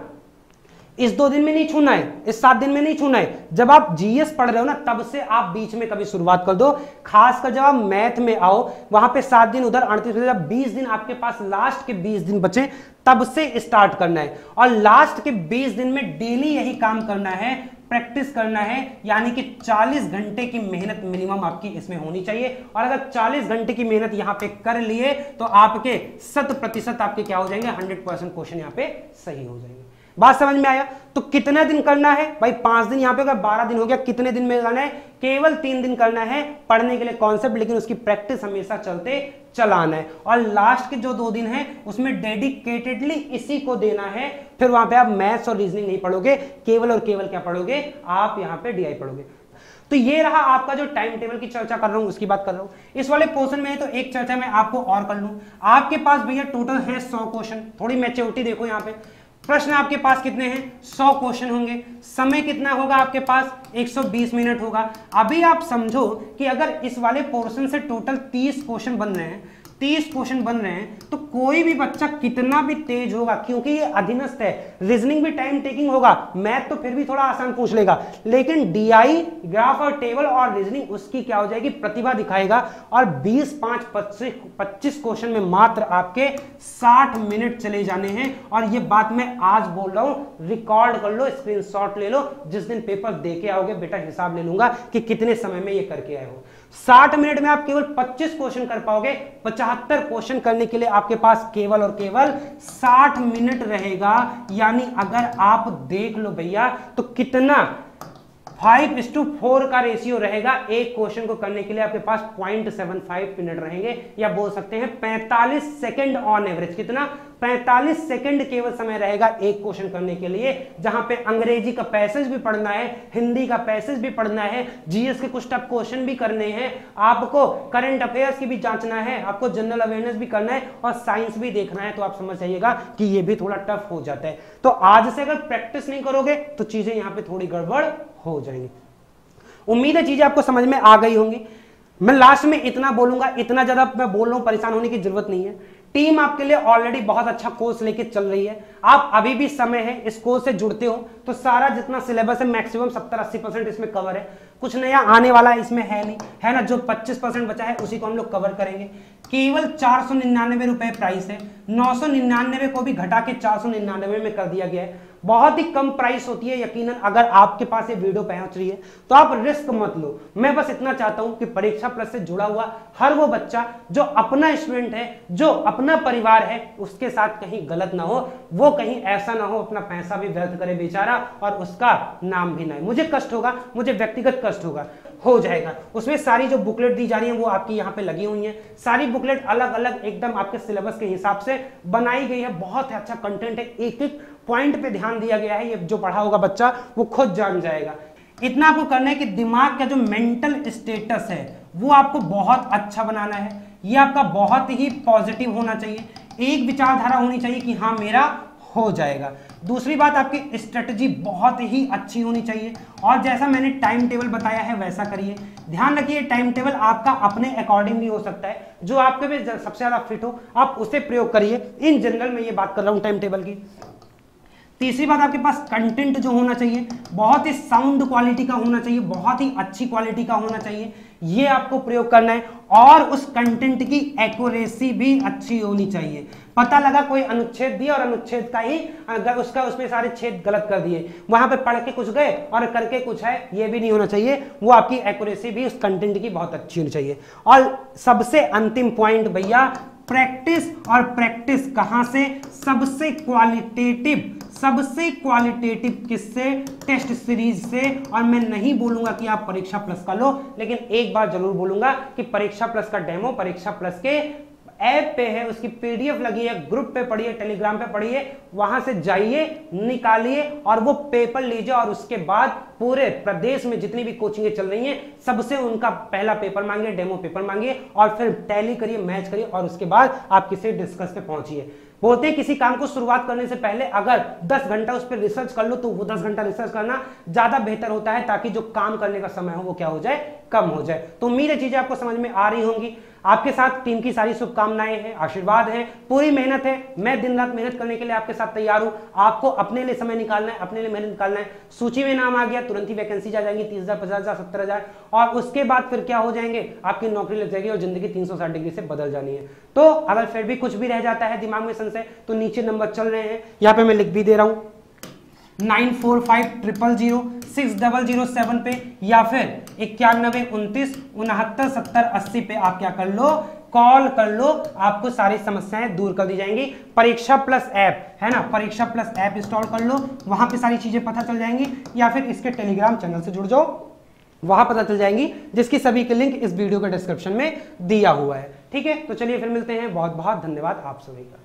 इस 2 दिन में नहीं छूना है, इस 7 दिन में नहीं छूना है। जब आप जीएस पढ़ रहे हो ना तब से आप बीच में कभी शुरुआत कर दो। खासकर जब आप मैथ में आओ, वहां पे 7 दिन, उधर 38 दिन, जब 20 दिन आपके पास लास्ट के 20 दिन बचे तब से स्टार्ट करना है। और लास्ट के 20 दिन में डेली यही काम करना है, प्रैक्टिस करना है, यानी कि 40 घंटे की मेहनत मिनिमम आपकी इसमें होनी चाहिए। और अगर 40 घंटे की मेहनत यहां पे कर लिए तो आपके 100% आपके क्या हो जाएंगे, 100% क्वेश्चन यहां पे सही हो जाएंगे। बात समझ में आया? तो कितने दिन करना है भाई, 5 दिन, यहां पे अगर 12 दिन हो गया, कितने दिन में करना है, केवल 3 दिन करना है पढ़ने के लिए कॉन्सेप्ट, लेकिन उसकी प्रैक्टिस हमेशा चलते चलाना है। और लास्ट के जो 2 दिन है उसमें डेडिकेटेडली इसी को देना है। फिर वहां पे आप मैथ्स और रीजनिंग नहीं पढ़ोगे, केवल और केवल क्या पढ़ोगे, आप यहां पे डीआई पढ़ोगे। तो ये रहा आपका जो टाइम टेबल की चर्चा कर रहा हूं उसकी बात कर रहा हूं। इस वाले पोर्शन में तो एक चर्चा मैं आपको और कर लूं। आपके पास भैया टोटल है 100 क्वेश्चन। थोड़ी मैच्योरिटी देखो, यहां पे प्रश्न आपके पास कितने हैं, 100 क्वेश्चन होंगे। समय कितना होगा आपके पास, 120 मिनट होगा। अभी आप समझो कि अगर इस वाले पोर्शन से टोटल 30 क्वेश्चन बन रहे हैं, 30 क्वेश्चन बन रहे हैं, तो कोई भी बच्चा कितना भी तेज होगा, क्योंकि ये अधीनस्थ है, रीजनिंग भी टाइम टेकिंग होगा, मैथ तो फिर भी थोड़ा आसान पूछ लेगा, लेकिन डीआई, ग्राफ और टेबल और रीजनिंग उसकी क्या हो जाएगी, प्रतिभा दिखाएगा। और 20, 5, 25 क्वेश्चन में मात्र आपके 60 मिनट चले जाने हैं। और ये बात मैं आज बोल रहा हूं, रिकॉर्ड कर लो, स्क्रीनशॉट ले लो, जिस दिन पेपर दे के आओगे बेटा हिसाब ले लूंगा कि कितने समय में ये करके आए हो। 60 मिनट में आप केवल 25 क्वेश्चन कर पाओगे। 75 क्वेश्चन करने के लिए आपके पास केवल और केवल 60 मिनट रहेगा। यानी अगर आप देख लो भैया तो कितना 5:4 का रेशियो रहेगा। एक क्वेश्चन को करने के लिए आपके पास 0.75 मिनट रहेंगे, या बोल सकते हैं 45 सेकंड ऑन एवरेज। कितना, 45 सेकंड केवल समय रहेगा एक क्वेश्चन करने के लिए, जहां पे अंग्रेजी का पैसेज भी पढ़ना है, हिंदी का पैसेज भी पढ़ना है, जीएस के कुछ टफ क्वेश्चन भी करने हैं, आपको करंट अफेयर्स की भी जांचना है, आपको जनरल अवेयरनेस भी करना है और साइंस भी देखना है। तो आप समझ जाइएगा कि ये भी थोड़ा टफ हो जाता है। तो आज से अगर प्रैक्टिस नहीं करोगे तो चीजें यहां पे थोड़ी गड़बड़ हो जाएंगी। उम्मीद है चीजें आपको समझ में आ गई होंगी। मैं लास्ट में इतना बोलूंगा, इतना ज्यादा मैं बोल रहा हूं, परेशान होने की जरूरत नहीं है। टीम आपके लिए ऑलरेडी बहुत अच्छा कोर्स लेके चल रही है। आप अभी भी समय है, इस कोर्स से जुड़ते हो तो सारा जितना सिलेबस है मैक्सिमम 70-80% इसमें कवर है। कुछ नया आने वाला इसमें है नहीं, है ना। जो 25% बचा है उसी को हम लोग कवर करेंगे। केवल 499 रुपए प्राइस है, 999 को भी घटा के 499 में कर दिया गया है। बहुत ही कम प्राइस होती है। यकीनन अगर आपके पास ये वीडियो पहुंच रही है तो आप रिस्क मत लो। मैं बस इतना चाहता हूं कि परीक्षा प्लस से जुड़ा हुआ हर वो बच्चा जो अपना स्टूडेंट है, जो अपना परिवार है, उसके साथ कहीं गलत ना हो, वो कहीं ऐसा ना हो अपना पैसा भी व्यर्थ करे बेचारा और उसका नाम भी ना। मुझे कष्ट होगा, मुझे व्यक्तिगत कष्ट होगा, हो जाएगा। उसमें सारी जो बुकलेट दी जा रही है वो आपकी यहाँ पे लगी हुई है। सारी बुकलेट अलग अलग एकदम आपके सिलेबस के हिसाब से बनाई गई है। बहुत ही अच्छा कंटेंट है, एक एक पॉइंट पे ध्यान दिया गया है। ये जो पढ़ा होगा बच्चा वो खुद जान जाएगा। इतना आपको करना है कि दिमाग का जो मेंटल स्टेटस है वो आपको बहुत अच्छा बनाना है। ये आपका बहुत ही पॉजिटिव होना चाहिए, एक विचारधारा होनी चाहिए कि हाँ मेरा हो जाएगा। दूसरी बात, आपकी स्ट्रेटजी बहुत ही अच्छी होनी चाहिए और जैसा मैंने टाइम टेबल बताया है वैसा करिए। ध्यान रखिए टाइम टेबल आपका अपने अकॉर्डिंग भी हो सकता है, जो आपके भी सबसे ज्यादा फिट हो आप उसे प्रयोग करिए। इन जनरल में ये बात कर रहा हूं टाइम टेबल की। तीसरी बात, आपके पास कंटेंट जो होना चाहिए बहुत ही साउंड क्वालिटी का होना चाहिए, बहुत ही अच्छी क्वालिटी का होना चाहिए। ये आपको प्रयोग करना है और उस कंटेंट की एक्यूरेसी भी अच्छी होनी चाहिए। पता लगा कोई अनुच्छेद दिया और अनुच्छेद का ही उसका उसमें सारे छेद गलत कर दिए, वहां पे पढ़ के कुछ गए और करके कुछ है, ये भी नहीं होना चाहिए। वो आपकी एक्यूरेसी भी उस कंटेंट की बहुत अच्छी होनी चाहिए। और सबसे अंतिम पॉइंट भैया, प्रैक्टिस। और प्रैक्टिस कहां से? सबसे क्वालिटेटिव किससे? टेस्ट सीरीज से। और मैं नहीं बोलूंगा कि आप परीक्षा प्लस का लो, लेकिन एक बार जरूर बोलूंगा कि परीक्षा प्लस का डेमो परीक्षा प्लस के ऐप पे है, उसकी पीडीएफ लगी है, ग्रुप पे पढ़िए, टेलीग्राम पे पढ़िए, वहां से जाइए, निकालिए और वो पेपर लीजिए। और उसके बाद पूरे प्रदेश में जितनी भी कोचिंगें चल रही हैं सबसे उनका पहला पेपर मांगिए, डेमो पेपर मांगिए और फिर टैली करिए, मैच करिए और उसके बाद आप किसी डिस्कस पे पहुंचिए। बोलते हैं किसी काम को शुरुआत करने से पहले अगर 10 घंटा उस पर रिसर्च कर लो तो वो 10 घंटा रिसर्च करना ज्यादा बेहतर होता है, ताकि जो काम करने का समय हो वो क्या हो जाए, कम हो जाए। तो उम्मीद है चीजें आपको समझ में आ रही होंगी। आपके साथ टीम की सारी शुभकामनाएं हैं, आशीर्वाद है, पूरी मेहनत है। मैं दिन रात मेहनत करने के लिए आपके साथ तैयार हूं। आपको अपने लिए समय निकालना है, अपने लिए मेहनत निकालना है। सूची में नाम आ गया, तुरंत ही वैकेंसी आ जाएंगी 30,000, 50,000, 70,000 और उसके बाद फिर क्या हो जाएंगे, आपकी नौकरी लग जाएगी और जिंदगी 360 डिग्री से बदल जानी है। तो अगर फिर भी कुछ भी रह जाता है दिमाग में संशय तो नीचे नंबर चल रहे हैं, यहाँ पे मैं लिख भी दे रहा हूं 9450060007 पे या फिर 9129697080 पे आप क्या कर लो, कॉल कर लो, आपको सारी समस्याएं दूर कर दी जाएंगी। परीक्षा प्लस ऐप है ना, परीक्षा प्लस ऐप इंस्टॉल कर लो, वहां पे सारी चीजें पता चल जाएंगी, या फिर इसके टेलीग्राम चैनल से जुड़ जाओ, वहां पता चल जाएंगी, जिसकी सभी के लिंक इस वीडियो के डिस्क्रिप्शन में दिया हुआ है। ठीक है, तो चलिए फिर मिलते हैं। बहुत बहुत धन्यवाद आप सभी का।